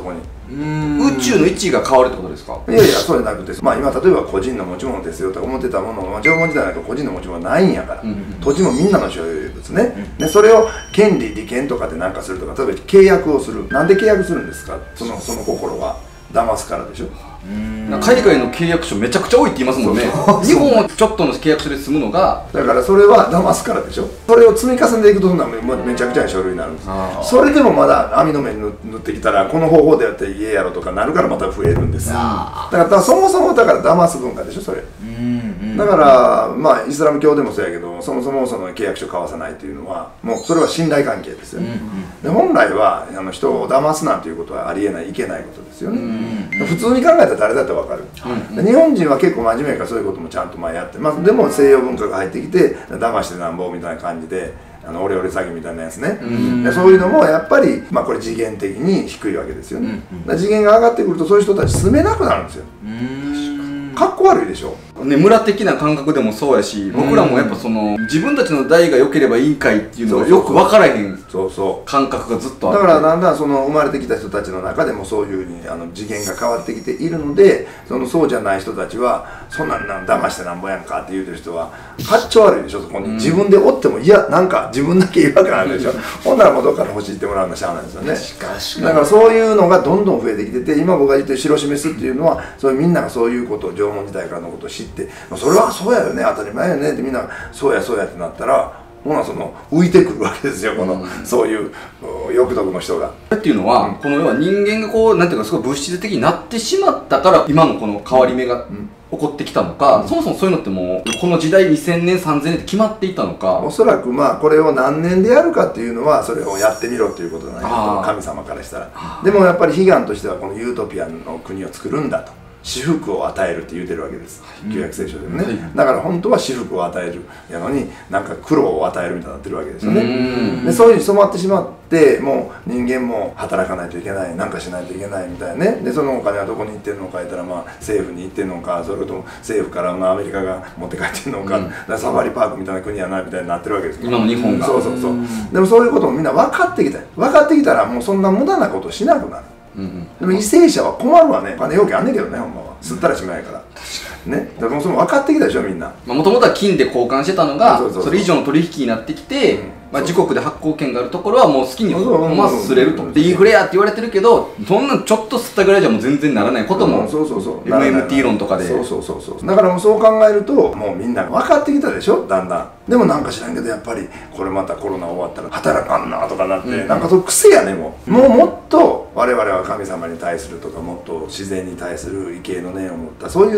宇宙の位置が変わるってことですか？ いやいや、そうじゃなくて、まあ今例えば個人の持ち物ですよと思ってたものを、縄文時代なんか個人の持ち物ないんやから、土地もみんなの所有物ね、でそれを権利利権とかで何かするとか、例えば契約をする、なんで契約するんですか、そのその心は騙すからでしょ。 海外の契約書めちゃくちゃ多いって言いますもんね。日本はちょっとの契約書で済むのが、 だからそれは騙すからでしょ。それを積み重ねていくと、そんなめちゃくちゃな書類になるんです。それでもまだ網の目に塗ってきたら、この方法でやって家やろとかなるからまた増えるんですよ。だからそもそもだから騙す文化でしょ、それ。だからまあイスラム教でもそうやけど、そもそもその契約書交わさないというのはもうそれは信頼関係ですよね。で本来はあの人を騙すなんていうことはありえない、いけないことですよね。普通に考えたら誰だって分かる。日本人は結構真面目からそういうこともちゃんとまあやって、まあ、でも西洋文化が入ってきて騙してなんぼみたいな感じで、あのオレオレ詐欺みたいなやつね、でそういうのもやっぱり、まあ、これ次元的に低いわけですよね。次元が上がってくるとそういう人たち住めなくなるんですよ。かっこ悪いでしょ。 ね、村的な感覚でもそうやし、僕らもやっぱその自分たちの代が良ければいいんかいっていうのがよく分からへん感覚がずっとあって、 だからだんだんその生まれてきた人たちの中でもそういうふうにあの次元が変わってきているので、そのそうじゃない人たちはそんなんなん騙してなんぼやんかって言うてる人はかっちょ悪いでしょ。そこに自分でおってもいやなんか自分だけ違和感あるでしょ。ほんならもうどっかで欲しいってもらうのしゃあないですよね。だからそういうのがどんどん増えてきてて、今僕が言ってる白示すっていうのは、そういうみんながそういうことを縄文時代からのことを知って、それはそうやよね、当たり前やねってみんなそうやそうやってなったら、ほなその浮いてくるわけですよ、この、うん、そういう欲得の人が。 っていうのは、うん、この要は人間がこうなんていうかすごい物質的になってしまったから今のこの変わり目が起こってきたのか、うん、そもそもそういうのってもうこの時代にせんねんさんぜんねんって決まっていたのか。 おそらくまあこれを何年でやるかっていうのはそれをやってみろっていうことじゃないかと、神様からしたら。でもやっぱり悲願としてはこのユートピアの国を作るんだと。私服を与えるって言うてるわけです、旧約聖書でもね、はい、だから本当は私服を与えるやのになんか苦労を与えるみたいになってるわけですよね。でそういうふうに染まってしまって、もう人間も働かないといけない、なんかしないといけないみたいなね。でそのお金はどこに行ってるのか言ったら、まあ政府に行ってるのか、それとも政府からまあアメリカが持って帰ってるのか、うん、だサファリパークみたいな国やなみたいになってるわけです。 今の日本が。 そうそうそう。でもそういうこともみんな分かってきた。分かってきたらもうそんな無駄なことしなくなる。うんうん、でも為政者は困るわね。金要件あんねんけどね、ほんまは吸ったらしまいから。ね、だからその分かってきたでしょみんな。 もともとは金で交換してたのがそれ以上の取引になってきて、まあ自国で発行権があるところはもう好きにまあ吸れると。でインフレやって言われてるけど、そんなんちょっと吸ったぐらいじゃもう全然ならないことも エムエムティー 論とかで。 そうそうそうそう。だからもうそう考えるともうみんな分かってきたでしょ、だんだん。でもなんか知らんけどやっぱりこれまたコロナ終わったら働かんなとかなって、うん、なんかそう癖やね。もう、もうもっと我々は神様に対するとか、もっと自然に対する畏敬の念を持ったそういう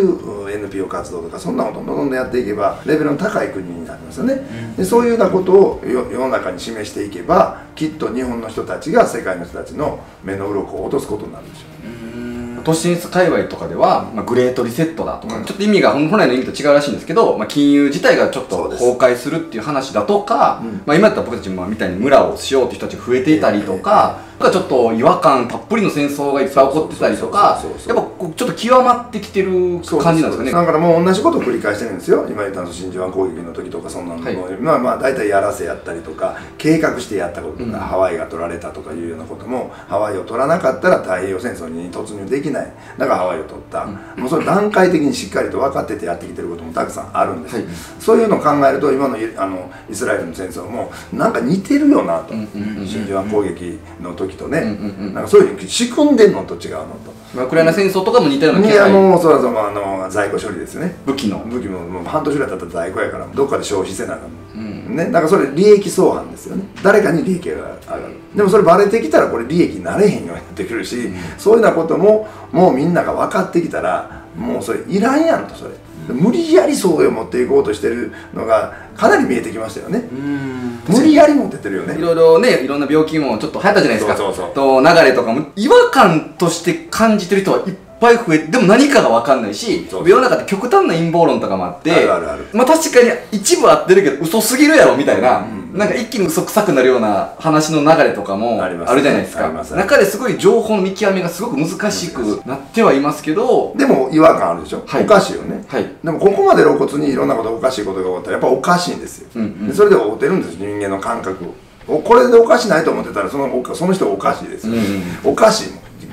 エヌピーオー 活動とか、そんなことをどんどんどんやっていけばレベルの高い国になりますよね。でそういうようなことを世の中に示していけば、きっと日本の人たちが世界の人たちの目の鱗を落とすことになるんでしょう。 都心室界隈とかでは、まあ、グレートリセットだとか、うん、ちょっと意味が本来の意味と違うらしいんですけど、まあ、金融自体がちょっと崩壊するっていう話だとか、うん、まあ今だったら僕たちみたいに村をしようっていう人たちが増えていたりとか、えー、ちょっと違和感たっぷりの戦争がいっぱい起こってたりとか、やっぱこうちょっと極まってきてる感じなんですかね。 だからもう同じことを繰り返してるんですよ。今言ったの真珠湾攻撃の時とか、そんなのも、はい、まあまあ大体やらせやったりとか、計画してやったこととか、うん、ハワイが取られたとかいうようなことも、ハワイを取らなかったら太平洋戦争に突入できない。だからハワイを取った、うん、もうそれ段階的にしっかりと分かっててやってきてることもたくさんあるんです、はい、そういうのを考えると今のあのイスラエルの戦争もなんか似てるよなと、真珠湾攻撃の時とね、なんかそういうふうに仕組んでんのと違うのと、 ウクライナ戦争とかも似たような気が。いやもうそれはそのあの在庫処理ですね。 武器の武器ももう半年ぐらい経ったら在庫やからどっかで消費せなあかん、うん、ね、だからそれ利益相反ですよね。誰かに利益が上がる。でもそれバレてきたらこれ利益になれへんようになってくるし、うん、そういうようなことももうみんなが分かってきたらもうそれいらんやんと。それ無理やりそうを持っていこうとしてるのがかなり見えてきましたよね。無理やり持ってってるよね。 いろいろね、いろんな病気もちょっと流行ったじゃないですか。そうそうそうと流れとかも違和感として感じてる人はいっぱい増えて、でも何かが分かんないし、世の中って極端な陰謀論とかもあって、あるあるある、まあ確かに一部合ってるけど嘘すぎるやろみたいな、うん、なんか一気に嘘くさくなるような話の流れとかもあるじゃないですか。中ですごい情報の見極めがすごく難しくなってはいますけど、 でも違和感あるでしょ、はい、おかしいよね、はい、でもここまで露骨にいろんなことおかしいことが起こったらやっぱおかしいんですよ、うんうん、でそれで合うてるんです、人間の感覚を。これでおかしないと思ってたらそのその人がおかしいですよ、うんうん、おかしいもん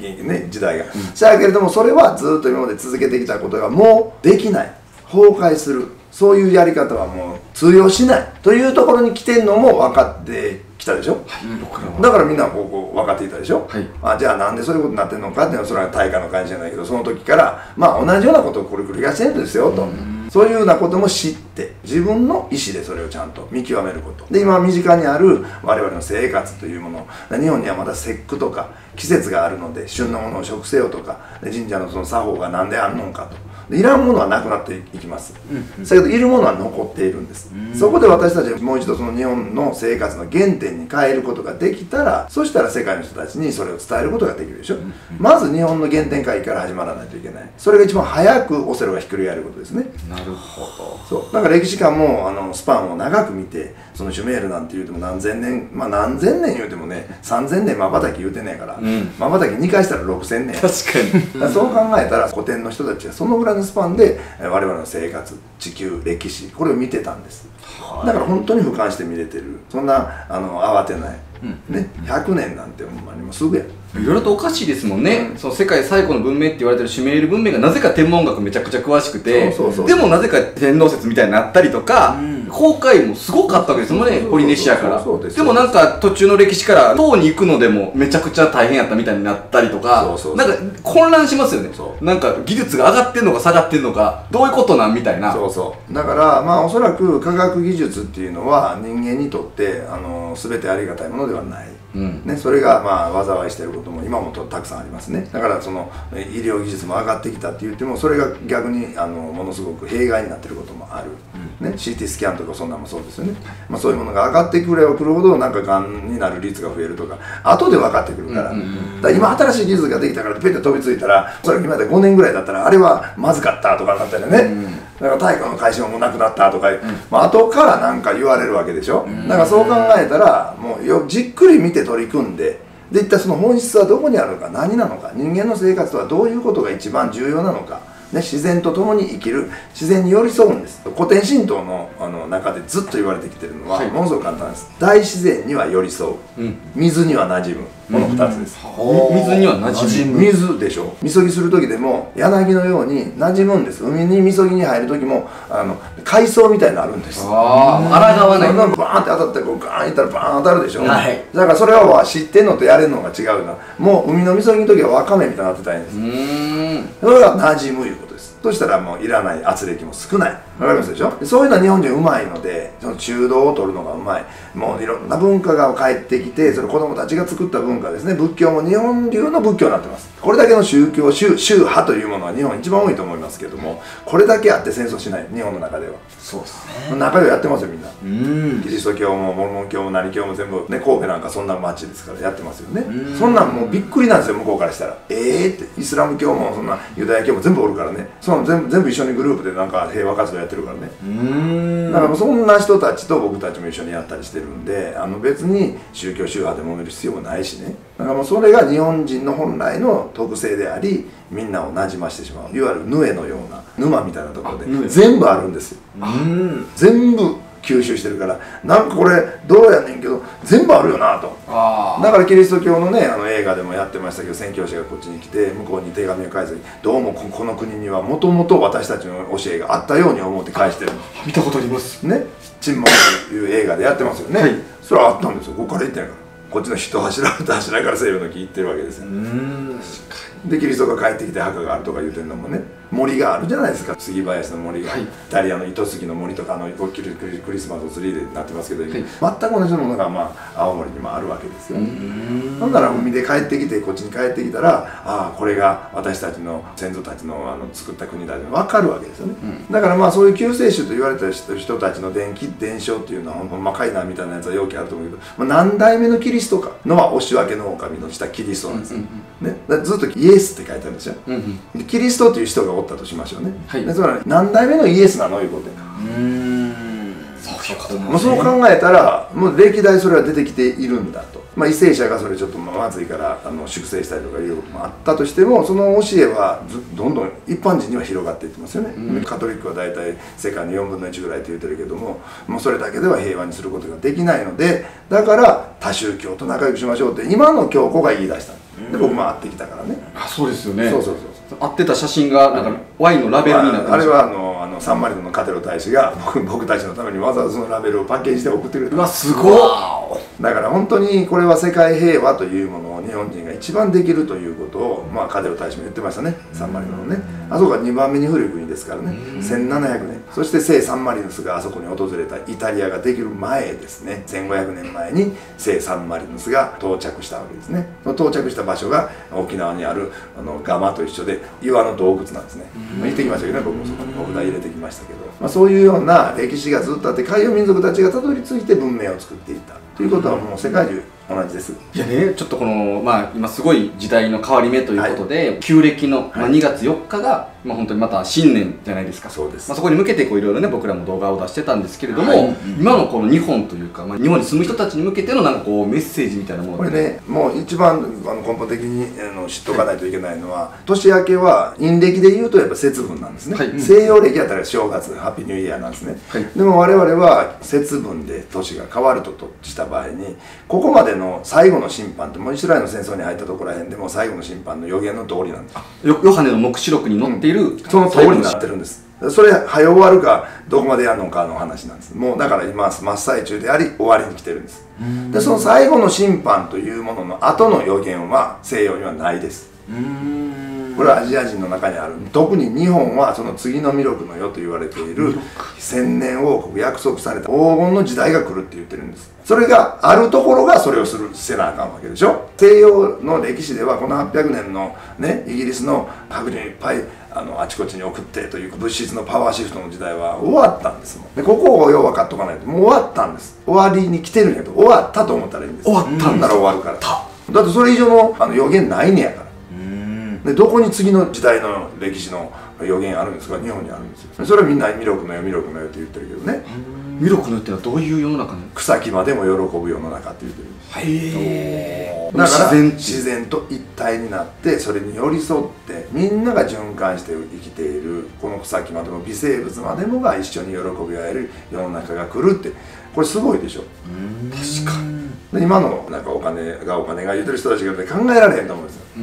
ね、時代が。しゃあけれどもそれはずっと今まで続けてきたことがもうできない、崩壊する、そういうやり方はもう通用しないというところに来てるのも分かってきたでしょ、はい、だからみんなこうこう分かっていたでしょ、はい、あじゃあなんでそういうことになってるのかっていうのはそれは大化の会じゃないけど、その時からまあ同じようなことをこれ繰り返してるんですよと、そういうようなことも知って自分の意思でそれをちゃんと見極めることで、今身近にある我々の生活というもの、日本にはまだ節句とか季節があるので旬のものを食せよとか、神社のその作法が何であるのかと、いらんものはなくなっていきます、うんうん、だけどいるものは残っているんです、うん、そこで私たちはもう一度その日本の生活の原点に変えることができたら、そしたら世界の人たちにそれを伝えることができるでしょ、うんうん、まず日本の原点回帰から始まらないといけない、それが一番早くオセロがひっくり返ることですね。 なるほど。 そうだから歴史観もあのスパンを長く見て、そのシュメールなんて言うても何千年、まあ何千年言うてもねさんぜんねんまばたき言うてんねんからまばたきにかいしたらろくせんねん、 確かにだそう考えたら古典の人たちはそのぐらいのスパンで我々の生活、地球、歴史、これを見てたんです。だから本当に俯瞰して見れてる、そんなあの慌てない、うん、ね、ひゃくねんなんてほんまにもうすぐや。 いろいろとおかしいですもんね、うん、その世界最古の文明って言われてるシュメール文明がなぜか天文学めちゃくちゃ詳しくて、でもなぜか天動説みたいになったりとか、うん、航海もすごかったわけですもんね、ポリネシアから。でもなんか途中の歴史から唐に行くのでもめちゃくちゃ大変やったみたいになったりとか、なんか混乱しますよね。なんか技術が上がってんのか下がってんのか、どういうことなんみたいな。 そうそうだからまあおそらく科学技術っていうのは人間にとってあの全てありがたいものではない、うんね、それがまあ災いしてることも今もとたくさんありますね。だからその医療技術も上がってきたって言っても、それが逆にあのものすごく弊害になってることもある、うんね、シーティー スキャンとかそんなのもそうですよね、まあ、そういうものが上がってくればくるほどなんかがんになる率が増えるとか後で分かってくるから、だから今新しい技術ができたからペッて飛びついたら、それ今までごねんぐらいだったらあれはまずかったとかなったりね、うん、だから大化の改新もなくなったとか、うんまあ後からなんか言われるわけでしょ、うん、だからそう考えたらもうよじっくり見て取り組んで、で一体その本質はどこにあるのか、何なのか、人間の生活とはどういうことが一番重要なのか、ね、自然と共に生きる、自然に寄り添うんです。古典神道 の, あの中でずっと言われてきてるのは、はい、ものすごく簡単です。大自然には寄り添う、うん、水には馴染む、このふたつです、 うん、水には馴染む、 水でしょ。みそぎする時でも柳のように馴染むんです。海にみそぎに入る時もあの海藻みたいになるんです。 ああ、抗わない。 バーンって当たってこうガーンいったらバーン当たるでしょ、はい、だからそれは知ってんのとやれるのが違うな。もう海のみそぎの時はわかめみたいになってたいんです。うーん、それが馴染むいうことです。そしたらもういらない圧力も少ない。わかりますでしょ。そういうのは日本人うまいので、その中道を取るのがうまい。もういろんな文化が帰ってきて、それ子供たちが作った文化ですね。仏教も日本流の仏教になってます。これだけの宗教宗宗派というものは日本一番多いと思いますけども、これだけあって戦争しない、日本の中では。 そうですね。 仲良いやってますよみんな。 うん、 キリスト教もモルモン教も何教も全部ね、神戸なんかそんな町ですからやってますよね。そんなんもうびっくりなんですよ、向こうからしたら。ええー、ってイスラム教もそんなユダヤ教も全部おるからね。その全部全部一緒にグループでなんか平和活動やってるからね。うーん、だからそんな人たちと僕たちも一緒にやったりしてるんで、あの別に宗教宗派で揉める必要もないしね。だからもうそれが日本人の本来の特性であり、みんなをなじましてしまう、いわゆるヌエのような沼みたいなところで全部あるんですよ。うん全部吸収してるから、なんかこれどうやねんけど全部あるよなと。あだからキリスト教のね、あの映画でもやってましたけど、宣教師がこっちに来て向こうに手紙を返す、どうもここの国にはもともと私たちの教えがあったように思って返してるの。 見たことありますね。 沈黙という映画でやってますよね、はい、それはあったんですよ。ここから言ってないから、こっちの人柱と柱から西洋の木行ってるわけですよ。うんでキリストが帰ってきて墓があるとか言うてるのもね、森があるじゃないですか。杉林の森が、はい、イタリアの糸杉の森とか、あのクリクリスマスのツリーでなってますけど、はい、全く同じものが、まあ、青森にもあるわけですよ。ほんなら海で帰ってきてこっちに帰ってきたら、ああこれが私たちの先祖たちの、あの作った国だって分かるわけですよね、うん、だからまあそういう救世主と言われた人たちの伝記伝承っていうのはほんまかいなみたいなやつは容器あると思うけど、まあ、何代目のキリストかのはお仕分けの狼の下キリストなんですよ、うんうん、ね、だずっとイエスって書いてあるんですよ、うんうん、キリストという人がおったとしましょうね、はい、でそれは何代目のイエスなのいうことやから、うーんそういうことなんですね。もうそう考えたらもう歴代それは出てきているんだと。 まあ、為政者がそれちょっとまずいからあの粛清したりとかいうこともあったとしても、その教えはどんどん一般人には広がっていってますよね、うん、カトリックは大体世界のよんぶんのいちぐらいと言ってるけども、もうそれだけでは平和にすることができないので、だから多宗教と仲良くしましょうって今の教皇が言い出したんで、僕も会ってきたからね。 あ、そうですよね。 そうそうそう、 会ってた写真がなんかワインのラベルになってました。 あれはあのあのサンマリノのカテロ大使が 僕, 僕たちのためにわざわざそのラベルをパッケージして送ってくれた。 うわ、すごい。 だから本当にこれは世界平和というものを日本人が一番できるということを、まあ、カテロ大使も言ってましたね、サンマリノのね。あそこがにばんめに古い国ですからね、せんななひゃくねん、そして聖サンマリノスがあそこに訪れたイタリアができる前ですね、せんごひゃくねんまえに聖サンマリノスが到着したわけですね。その到着した場所が沖縄にあるあのガマと一緒で岩の洞窟なんですね。まあ、行ってきましたけどね、僕もそこにお札入れてきましたけど、まあ、そういうような歴史がずっとあって、海洋民族たちがたどり着いて文明を作っていったということはもう世界中同じです。 いやね、ちょっとこの、まあ、今すごい時代の変わり目ということで、はい、旧暦の、まあ、にがつよっかが、まあ、本当にまた新年じゃないですか。 そうです。 まあ、そこに向けてこういろいろね、僕らも動画を出してたんですけれども、はい、今のこの日本というか、まあ、日本に住む人たちに向けてのなんかこうメッセージみたいなもの、 これね、もう一番あの根本的にあの知っておかないといけないのは、はい、年明けは陰暦でいうとやっぱ節分なんですね、はい、西洋暦やったら正月ハッピーニューイヤーなんですね、はい、でも我々は節分で年が変わるととした場合に、ここまでの最後の審判ってもうイスラエルの戦争に入ったところらへんでも最後の審判の予言の通りなんです。 ヨハネの黙示録に載っている、うん、 その通りになってるんです。それ早終わるかどこまでやるのかの話なんです。もうだから今真っ最中であり終わりに来てるんです。でその最後の審判というものの後の予言は西洋にはないです。うーん、これはアジア人の中にある。特に日本はその次の弥勒の世と言われている千年王国、約束された黄金の時代が来るって言ってるんです。それがあるところがそれをするせなあかんわけでしょ。西洋の歴史ではこのはっぴゃくねんのね、イギリスの白人いっぱいあのあちこちに送ってという物質のパワーシフトの時代は終わったんですもん。でここをよう分かっとかないと、もう終わったんです。終わりに来てるんやと、終わったと思ったらいいんです。 終わったんなら終わるから。だってそれ以上のあの予言ないねやから。でどこに次の時代の歴史の予言あるんですか？日本にあるんですよ。それはみんな弥勒の世弥勒の世って言ってるけどね。 弥勒の世ってのはどういう世の中なの？ 草木までも喜ぶ世の中って言ってるんです。 へー。 だから自然自然と一体になって、それに寄り添ってみんなが循環して生きている、この草木までも微生物までもが一緒に喜び合える世の中が来るって、これすごいでしょ。 確かに。 今のなんかお金がお金が言うてる人たちが考えられへんと思うんですよ。うん、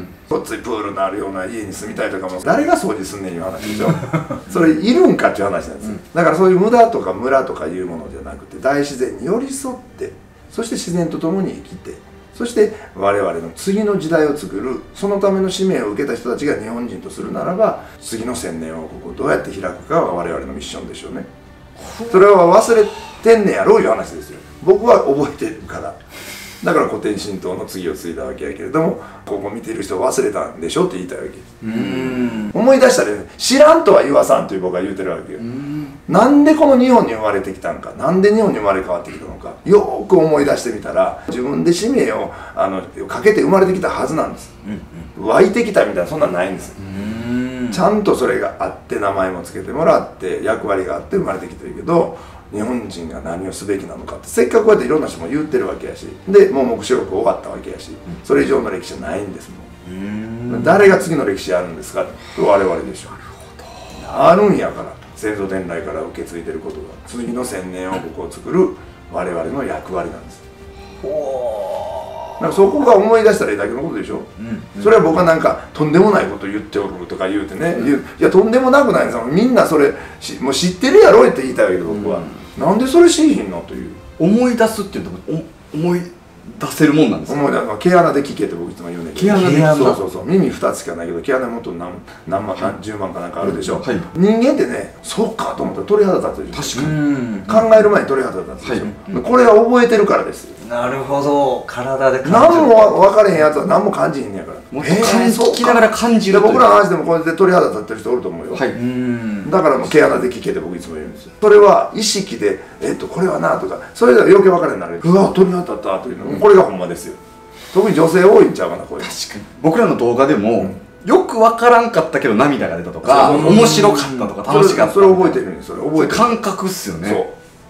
ごっついプールのあるような家に住みたいとかも誰が掃除すんねんいう話でしょそれいるんかっていう話なんですよ、うん、だからそういう無駄とか村とかいうものじゃなくて、大自然に寄り添って、そして自然と共に生きて、そして我々の次の時代を作る、そのための使命を受けた人たちが日本人とするならば、次の千年王国をどうやって開くかは我々のミッションでしょうね。それは忘れてんねやろういう話ですよ。僕は覚えてるから。だから古典神道の次を継いだわけやけれども、ここ見ている人は忘れたんでしょって言いたいわけ。うーん、思い出したら、ね、知らんとは言わさんという僕は言うてるわけよ。なんでこの日本に生まれてきたのか、なんで日本に生まれ変わってきたのか、よーく思い出してみたら、自分で使命をあのかけて生まれてきたはずなんです、うんうん、湧いてきたみたいな、そんなんないんです。ちゃんとそれがあって、名前も付けてもらって、役割があって生まれてきてるけど、日本人が何をすべきなのかって、せっかくこうやっていろんな人も言ってるわけやし、でもう黙示録終わったわけやし、それ以上の歴史はないんですもん。誰が次の歴史あるんですか？我々でしょ。あるんやから、先祖伝来から受け継いでることが、次の千年王国を作る我々の役割なんです。だからそこが思い出したらいいだけのことでしょ、うんうん、それは僕はなんかとんでもないこと言っておるとか言うてね、うん、言ういやとんでもなくないんですよ。みんなそれしもう知ってるやろって言いたいわけで、僕は、うん、なんでそれしいひんのという。 思い出すっていうと思い出せるもんなんですか？ 思い出す、毛穴で聞けって僕いつも言うねんけど、 毛穴でそうそうそう、耳ふたつしかないけど毛穴もっと何何万何十万かなんかあるでしょ、はい、人間ってね、そうかと思ったら鳥肌立つでしょ。確かに考える前に鳥肌立つでしょ、はい、これは覚えてるからです。 なるほど、体で感じる。 何も分かれへんやつは何も感じへんねやから。 もっと聞きながら感じる。 僕らの話でもこれで鳥肌立ってる人おると思うよ、はい、うんだからもう毛穴で聞けって僕いつも言うんですよ。それは意識で、えっとこれはなとか、それでは余計分かれへんなる。うわ鳥肌立ったというの、うん、これがほんまですよ。特に女性多いんちゃうかな、これ。確かに僕らの動画でも、うんよくわからんかったけど涙が出たとか、面白かったとか楽しかった、 それ覚えてるんです。それ覚えてる感覚っすよね。 そう。はあ。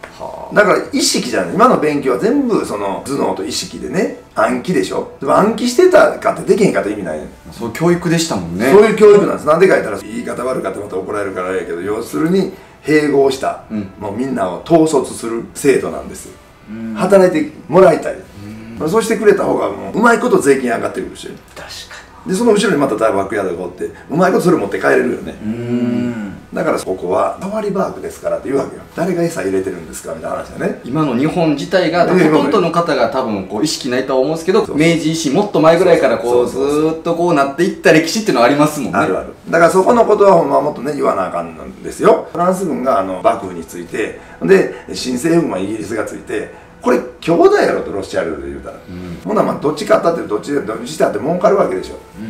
だから意識じゃない。今の勉強は全部その頭脳と意識でね、暗記でしょ。でも暗記してたかってできへんかって意味ないねん。 そういう教育でしたもんね。 そういう教育なんです。なんでか言ったら言い方悪かったらまた怒られるからあれやけど、要するに併合した、うん、もうみんなを統率する制度なんです。働いてもらいたい。そうしてくれた方がもううまいこと税金上がってくるし。確かに。でその後ろにまたバックヤードがおってうまいことそれ持って帰れるよね。だからここは代わりバークですからって言うわけよ。誰が餌入れてるんですかみたいな話だね。 今の日本自体がほとんどの方が多分こう意識ないとは思うんですけど、明治維新もっと前ぐらいからこうずーっとこうなっていった歴史っていうのはありますもんね。 あるある。だからそこのことはほんまもっとね言わなあかんんですよ。フランス軍があの幕府についてで新政府軍はイギリスがついて。これ兄弟やろとロシアルで言うたら、うん、ほなまあどっちかったってどっちでどっちしたって儲かるわけでしょ、うんうん、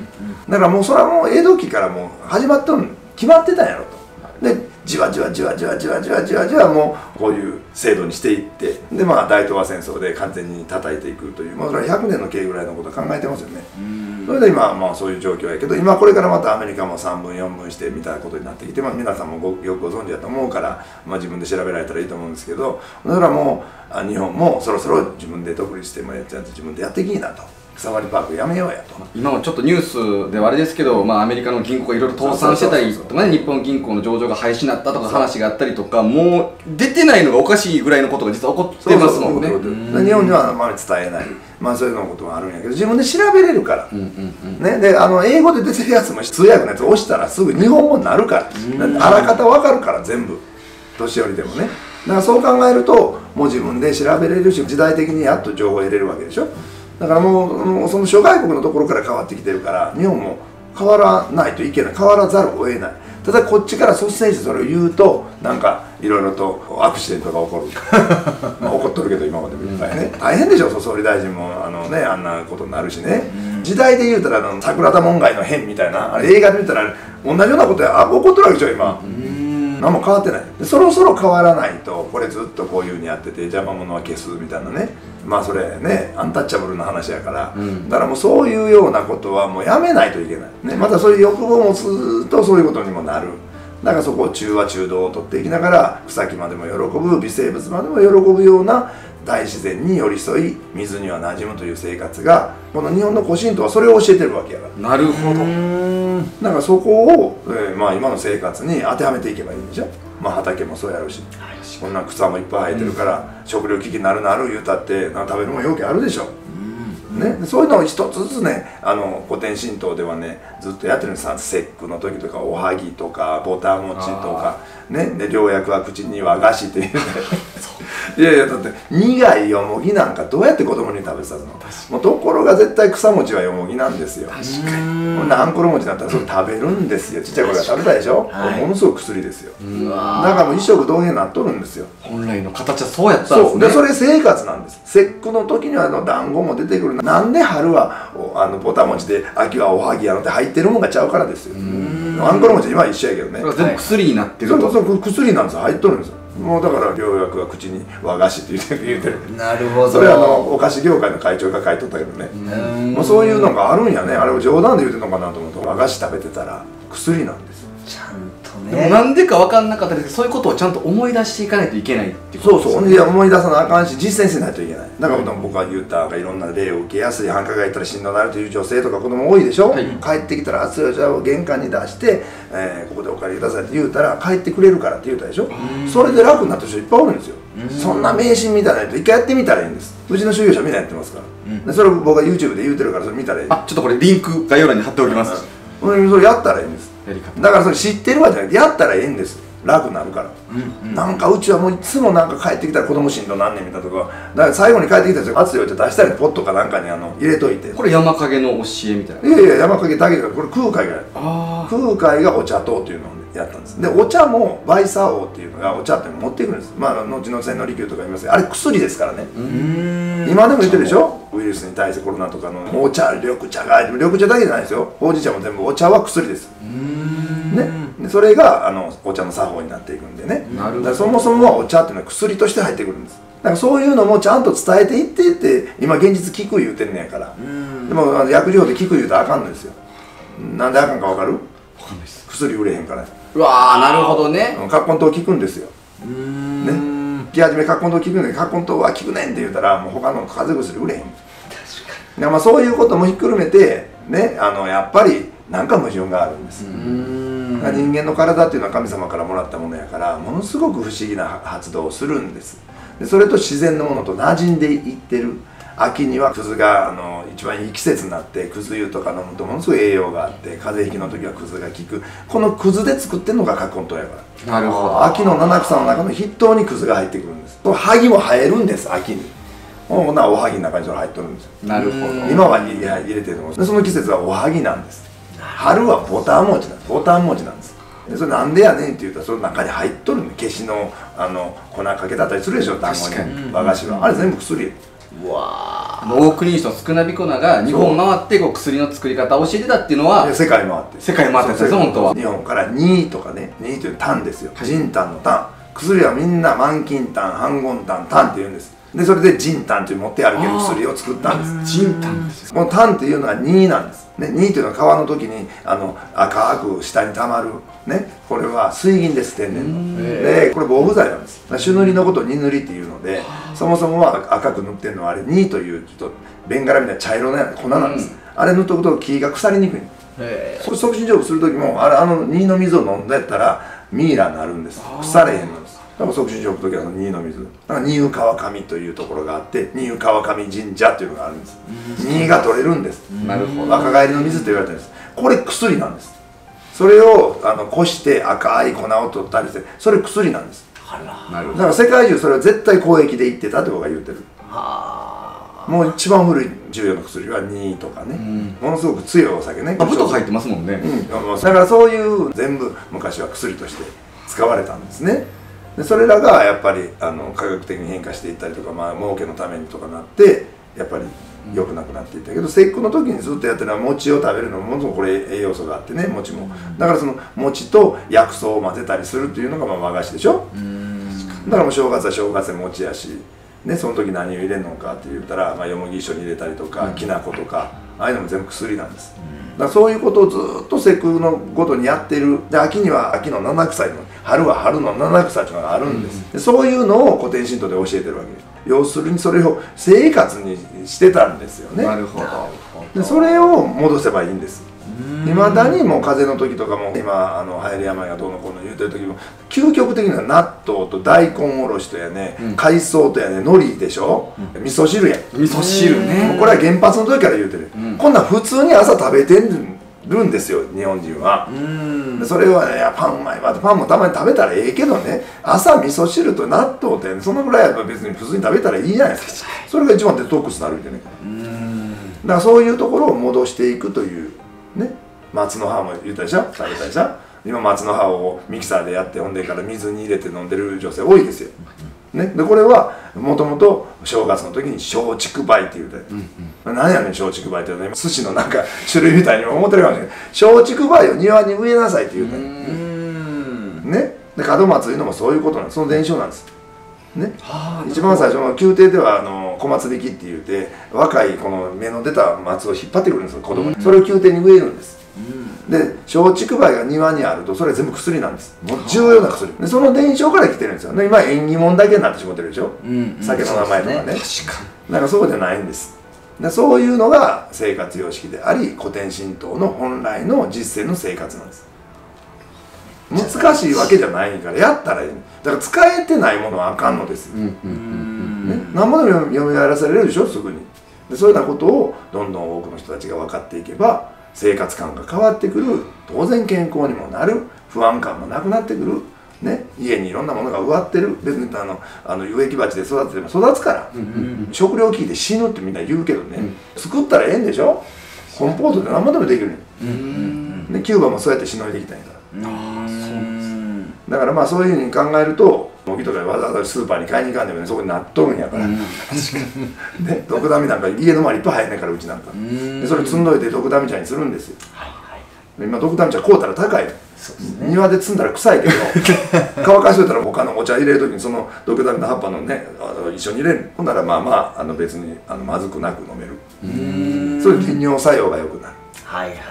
だからもうそれはもう江戸期からもう始まったの決まってたんやろと。でじわじわじわじわじわじわじわじわもうこういう制度にしていってでまあ大東亜戦争で完全に叩いていくというもうそれはひゃくねんの計ぐらいのことを考えてますよね。それで今まあそういう状況やけど今これからまたアメリカもさんぶんよんぶんしてみたいなことになってきて、まあ、皆さんもごよくご存知だと思うから、まあ、自分で調べられたらいいと思うんですけどだからもう日本もそろそろ自分で独立してもやって自分でやっていきなと。サファリパークやめようやと。 今もちょっとニュースではあれですけど、まあ、アメリカの銀行がいろいろ倒産してたりとかね、日本銀行の上場が廃止になったとか話があったりとか、もう出てないのがおかしいぐらいのことが実は起こってますもんね。 日本にはあまり伝えない、まあそういうのことがあるんやけど自分で調べれるから、ね、であの英語で出てるやつも通訳のやつ押したらすぐ日本語になるから、あらかた分かるから全部年寄りでもね。だからそう考えるともう自分で調べれるし時代的にやっと情報を得れるわけでしょ。だからもう、もうその諸外国のところから変わってきてるから日本も変わらないといけない変わらざるを得ない。ただこっちから率先してそれを言うとなんかいろいろとアクシデントが起こるまあ起こっとるけど今までもいっぱいね大変でしょ総理大臣もあのねあんなことになるしね。時代で言うたらあの桜田門外の変みたいなあれ映画で見たら同じようなことや起こってるわけでしょ今。何も変わってない。でそろそろ変わらないとこれずっとこういうふうにやってて邪魔者は消すみたいなねまあそれねアンタッチャブルな話やから、うん、だからもうそういうようなことはもうやめないといけない、ね、またそういう欲望を持つとそういうことにもなる。だからそこを中和中道を取っていきながら草木までも喜ぶ微生物までも喜ぶような大自然に寄り添い水には馴染むという生活がこの日本の古神道はそれを教えてるわけやから。 なるほど。 だからそこを、えーまあ、今の生活に当てはめていけばいいんでしょ。まあ畑もそうやろうし、こんな草もいっぱい生えてるから、うん、食料危機になるなる言うたってなんか食べるもんようけあるでしょ。ね、そういうのを一つずつねあの古典神道ではねずっとやってるんです。節句の時とかおはぎとかぼたもちとかねで良薬は口に和菓子っていうねいやいやだって苦いよもぎなんかどうやって子供に食べさせるの。もうところが絶対草餅はよもぎなんですよ。確かに。こんなあんころ餅だったらそれ食べるんですよ。ちっちゃい頃から食べたでしょ、はい、ものすごく薬ですよ。だからもう一食同源になっとるんですよ。 本来の形はそうやったんですね。 そうでそれ生活なんです。節句の時にはあの団子も出てくる。なんで春はあのぼた餅で秋はおはぎやのって入ってるもんがちゃうからですよ。あんころ餅今は一緒やけどね。 全部薬になってると。 そうそう薬なんですよ。入っとるんですよ。もうだから良薬は口に和菓子って言ってる言うてる。 なるほど。 それはあのお菓子業界の会長が書いとったけどね。もうそういうのがあるんやね。あれを冗談で言うてるのかなと思うと和菓子食べてたら薬なんですよ。 ちゃんとね。 でもなんでか分かんなかったですけどそういうことをちゃんと思い出していかないといけないっていうことですよね。 そうそう。いや思い出さなあかんし実践しないといけない。だから僕が言ったいろんな例を受けやすい繁華街行ったらしんどくなるという女性とか子供多いでしょ、はい、帰ってきたら熱いお茶を玄関に出して、えー、ここでお借りくださいって言うたら帰ってくれるからって言うたでしょ。それで楽になった人いっぱいおるんですよ。そんな迷信みたいなやつ一回やってみたらいいんです。うちの修行者みんなやってますから、うん、でそれを僕が YouTube で言うてるからそれ見たらいい。 あちょっとこれリンク概要欄に貼っておきます。 それやったらいいんです。だからそれ知ってるわけじゃなくてやったらいいんです。楽になるから、うんうん、なんかうちはもういつもなんか帰ってきたら子供しんどなんねんみたいなとかだから最後に帰ってきた人が熱いお茶出したりポットかなんかにあの入れといて。 これ山影の教えみたいな。 いやいや山影だけじゃこれ空海が空海がお茶糖っていうのをやったんです。でお茶もバイサオっていうのがお茶っていうのを持ってくるんです。まあ後の千利休とか言いますけどあれ薬ですからね。今でも言ってるでしょウイルスに対してコロナとかのお茶緑茶が緑茶だけじゃないですよ。ほうじ茶も全部お茶は薬です。ねでそれがあのお茶の作法になっていくんでね。だからそもそもはお茶っていうのは薬として入ってくるんです。だからそういうのもちゃんと伝えていっていって今現実効く言うてんねやから。でも薬料で効く言うたらあかんのですよ。なんであかんか分かる？分かんないです。薬売れへんから。 うわーなるほどね。 葛根湯効くんですよ。ね。 き始め葛根湯効くねん葛根湯は効くねんって言うたらもう他の風邪薬売れへん。確かに。まあそういうこともひっくるめてね、あのやっぱりなんか矛盾があるんです。人間の体っていうのは神様からもらったものやからものすごく不思議な発動をするんです。でそれと自然のものと馴染んでいってる。秋にはくずがあの一番いい季節になってくず湯とか飲むとものすごい栄養があって風邪ひきの時はくずが効く。このくずで作ってるのが葛根湯やから。なるほど。秋の七草の中の筆頭にくずが入ってくるんです。萩も生えるんです秋に。ほなおはぎの中にそれ入ってるんですよ。なるほど。今は入れてるのでその季節はおはぎなんです。春はボタン餅なんです。ボタン餅なんです。でそれなんでやねんって言ったらその中に入っとるんで消しのあの粉かけたったりするでしょ団子に和菓子はあれ全部薬。 うわー大国主の少なびこなが日本回ってこう薬の作り方を教えてたっていうのは世界回って世界回ってたんですよ本当は。 日本からにとかねにという炭ですよ。人炭の炭薬はみんな満金炭半言炭炭って言うんです。でそれで人炭という持って歩ける薬を作ったんです。 人炭です。 この炭っていうのはになんです。ね、にというのは川の時にあの赤く下にたまる、ね、これは水銀です。天然のでこれ防腐剤なんです。朱塗りのことをに塗りっていうのでそもそもは赤く塗ってるのはあれにというちょっとベンガラみたいな茶色の粉なんです。あれ塗っとくと木が腐りにくい。それ促進浄腐する時もあれあのにの水を飲んだやったらミイラになるんです。腐れへんのです。だから促進浄腐の時はにの水だから新湯川上というところがあって新湯川上神社っていうのがあるんです。新が取れるんです。なるほど。若返りの水と言われてるんです。これ薬なんです。それをあのこして赤い粉を取ったりしてそれ薬なんです。だから世界中それは絶対交易でいってたって僕が言ってる。もう一番古い重要な薬はにとかね、ものすごく強いお酒ね。 あぶと入ってますもんね。 うん、だからそういう全部昔は薬として使われたんですね。でそれらがやっぱりあの科学的に変化していったりとか、まあ儲けのためにとかなってやっぱり良くなくなっていったけど、節句の時にずっとやってるのは餅を食べるのもものすごくこれ栄養素があってね、餅もだからその餅と薬草を混ぜたりするっていうのがまあ和菓子でしょ。だからもう正月は正月で餅やし、ね、その時何を入れるのかって言ったら、まあ、よもぎ一緒に入れたりとかきな粉とかああいうのも全部薬なんです。だからそういうことをずっと節句のごとにやってる。で秋には秋の七草の春は春の七草っていうのがあるんです。でそういうのを古典神道で教えてるわけです。要するにそれを生活にしてたんですよね。なるほど。でそれを戻せばいいんです。いまだにもう風邪の時とかも今あの流行り病がどうのこうの言うてる時も究極的には納豆と大根おろしとやね、うん、海藻とやね海苔でしょ、うん、味噌汁や味噌汁ね。 もうこれは原発の時から言うてる、うん、こんなん普通に朝食べてるんですよ日本人は。でそれはね、いやパンうまいわってパンもたまに食べたらええけどね、朝味噌汁と納豆ってそのぐらいは別に普通に食べたらいいじゃないですか。それが一番デトックスになるんでね。だからそういうところを戻していくというね。松の葉も言ったでしょ、食べたでしょ。今松の葉をミキサーでやってほんでから水に入れて飲んでる女性多いですよ、ね、でこれはもともと正月の時に松竹梅って言うて、うんうん、何やねん松竹梅っていうのは寿司のなんか種類みたいに思ってるかもしれない。松竹梅を庭に植えなさいって言うてね。で門松いうのもそういうことなんです。その伝承なんですね。一番最初の宮廷ではあの小松引きって言うて若いこの芽の出た松を引っ張ってくるんですよ子供に。それを宮廷に植えるんです。で松竹梅が庭にあるとそれは全部薬なんです。もう重要な薬でその伝承から来てるんですよね。今縁起物だけになってしまってるでしょ、うんうん、酒の名前とかね。確かになんかそうじゃないんです。でそういうのが生活様式であり古典神道の本来の実践の生活なんです。難しいわけじゃないからやったらいい。だから使えてないものはあかんのです。何もでも読みらされるでしょすぐに。でそういうようなことをどんどん多くの人たちが分かっていけば生活感が変わってくる。当然健康にもなる。不安感もなくなってくる、ね、家にいろんなものが植わってる。別にあのあの植木鉢で育てても育つから、うんうんうん、食糧危機で死ぬってみんな言うけどね、うん、作ったらええんでしょ。コンポートで何もでもできるね、うんうん、でキューバもそうやってしのいできたんやから。あそうですだからまあそういうふうに考えると模擬とかわざわざスーパーに買いに行かんでもねそこになっとるんやから、うん、確かにねドクダミなんか家の周りいっぱい生えねんからうちなんかでそれ積んどいてドクダミ茶にするんですよ。今ドクダミ茶買うたら高い、ね、庭で摘んだら臭いけど乾かしといたら他のお茶入れる時にそのドクダミの葉っぱのね一緒に入れる。ほんならまあまあ、あの別にあのまずくなく飲める。そういう利尿作用が良くなる。 はいはいはい。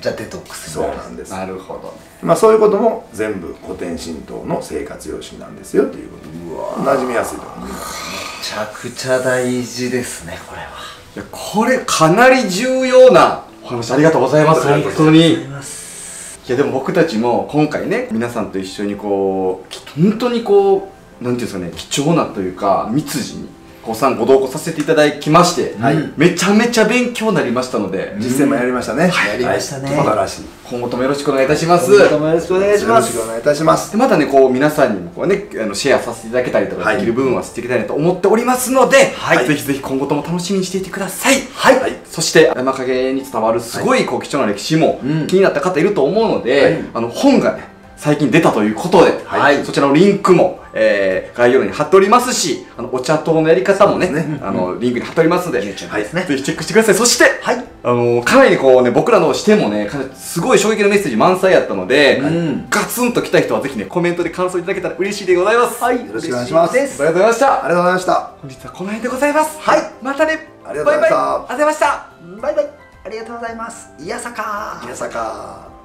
じゃあデトックスそうなんです。 なるほど。 まあそういうことも全部古典神道の生活様式なんですよということで、うわ馴染みやすいと思います。 めちゃくちゃ大事ですね、これは。 いや、これかなり重要なお話ありがとうございます。本当に。いやでも僕たちも今回ね、皆さんと一緒にこう本当にこうなんていうんですかね、貴重なというか密次にご参ご同行させていただきまして、はい、めちゃめちゃ勉強になりましたので、 実践もやりましたね。 やりましたね。 素晴らしい。 今後ともよろしくお願いいたします。 今後ともよろしくお願いします。 よろしくお願いいたします。 でまたね、こう皆さんにもこうね、あのシェアさせていただけたりとかできる部分はしていきたいなと思っておりますので、はい、ぜひぜひ今後とも楽しみにしていてください。はい。はい、そして山影に伝わるすごいこう貴重な歴史も気になった方いると思うので、はい、あの本がね最近出たということで、はい、そちらのリンクも、えー、概要欄に貼っておりますし、あのお茶糖のやり方もね、ねあの、うん、リンクに貼っておりますので、はい、ぜひチェックしてください。そして、はい、あのかなりこうね、僕らの視点もね、かなりすごい衝撃のメッセージ満載やったので、うん、ガツンと来た人はぜひね、コメントで感想いただけたら嬉しいでございます。 はい、よろしくお願いします。ありがとうございました。 ありがとうございました。 本日はこの辺でございます。 はい、 またね。 ありがとうございました。 バイバイ。ありがとうございました。 バイバイ。ありがとうございます。いやさか。 いやさか。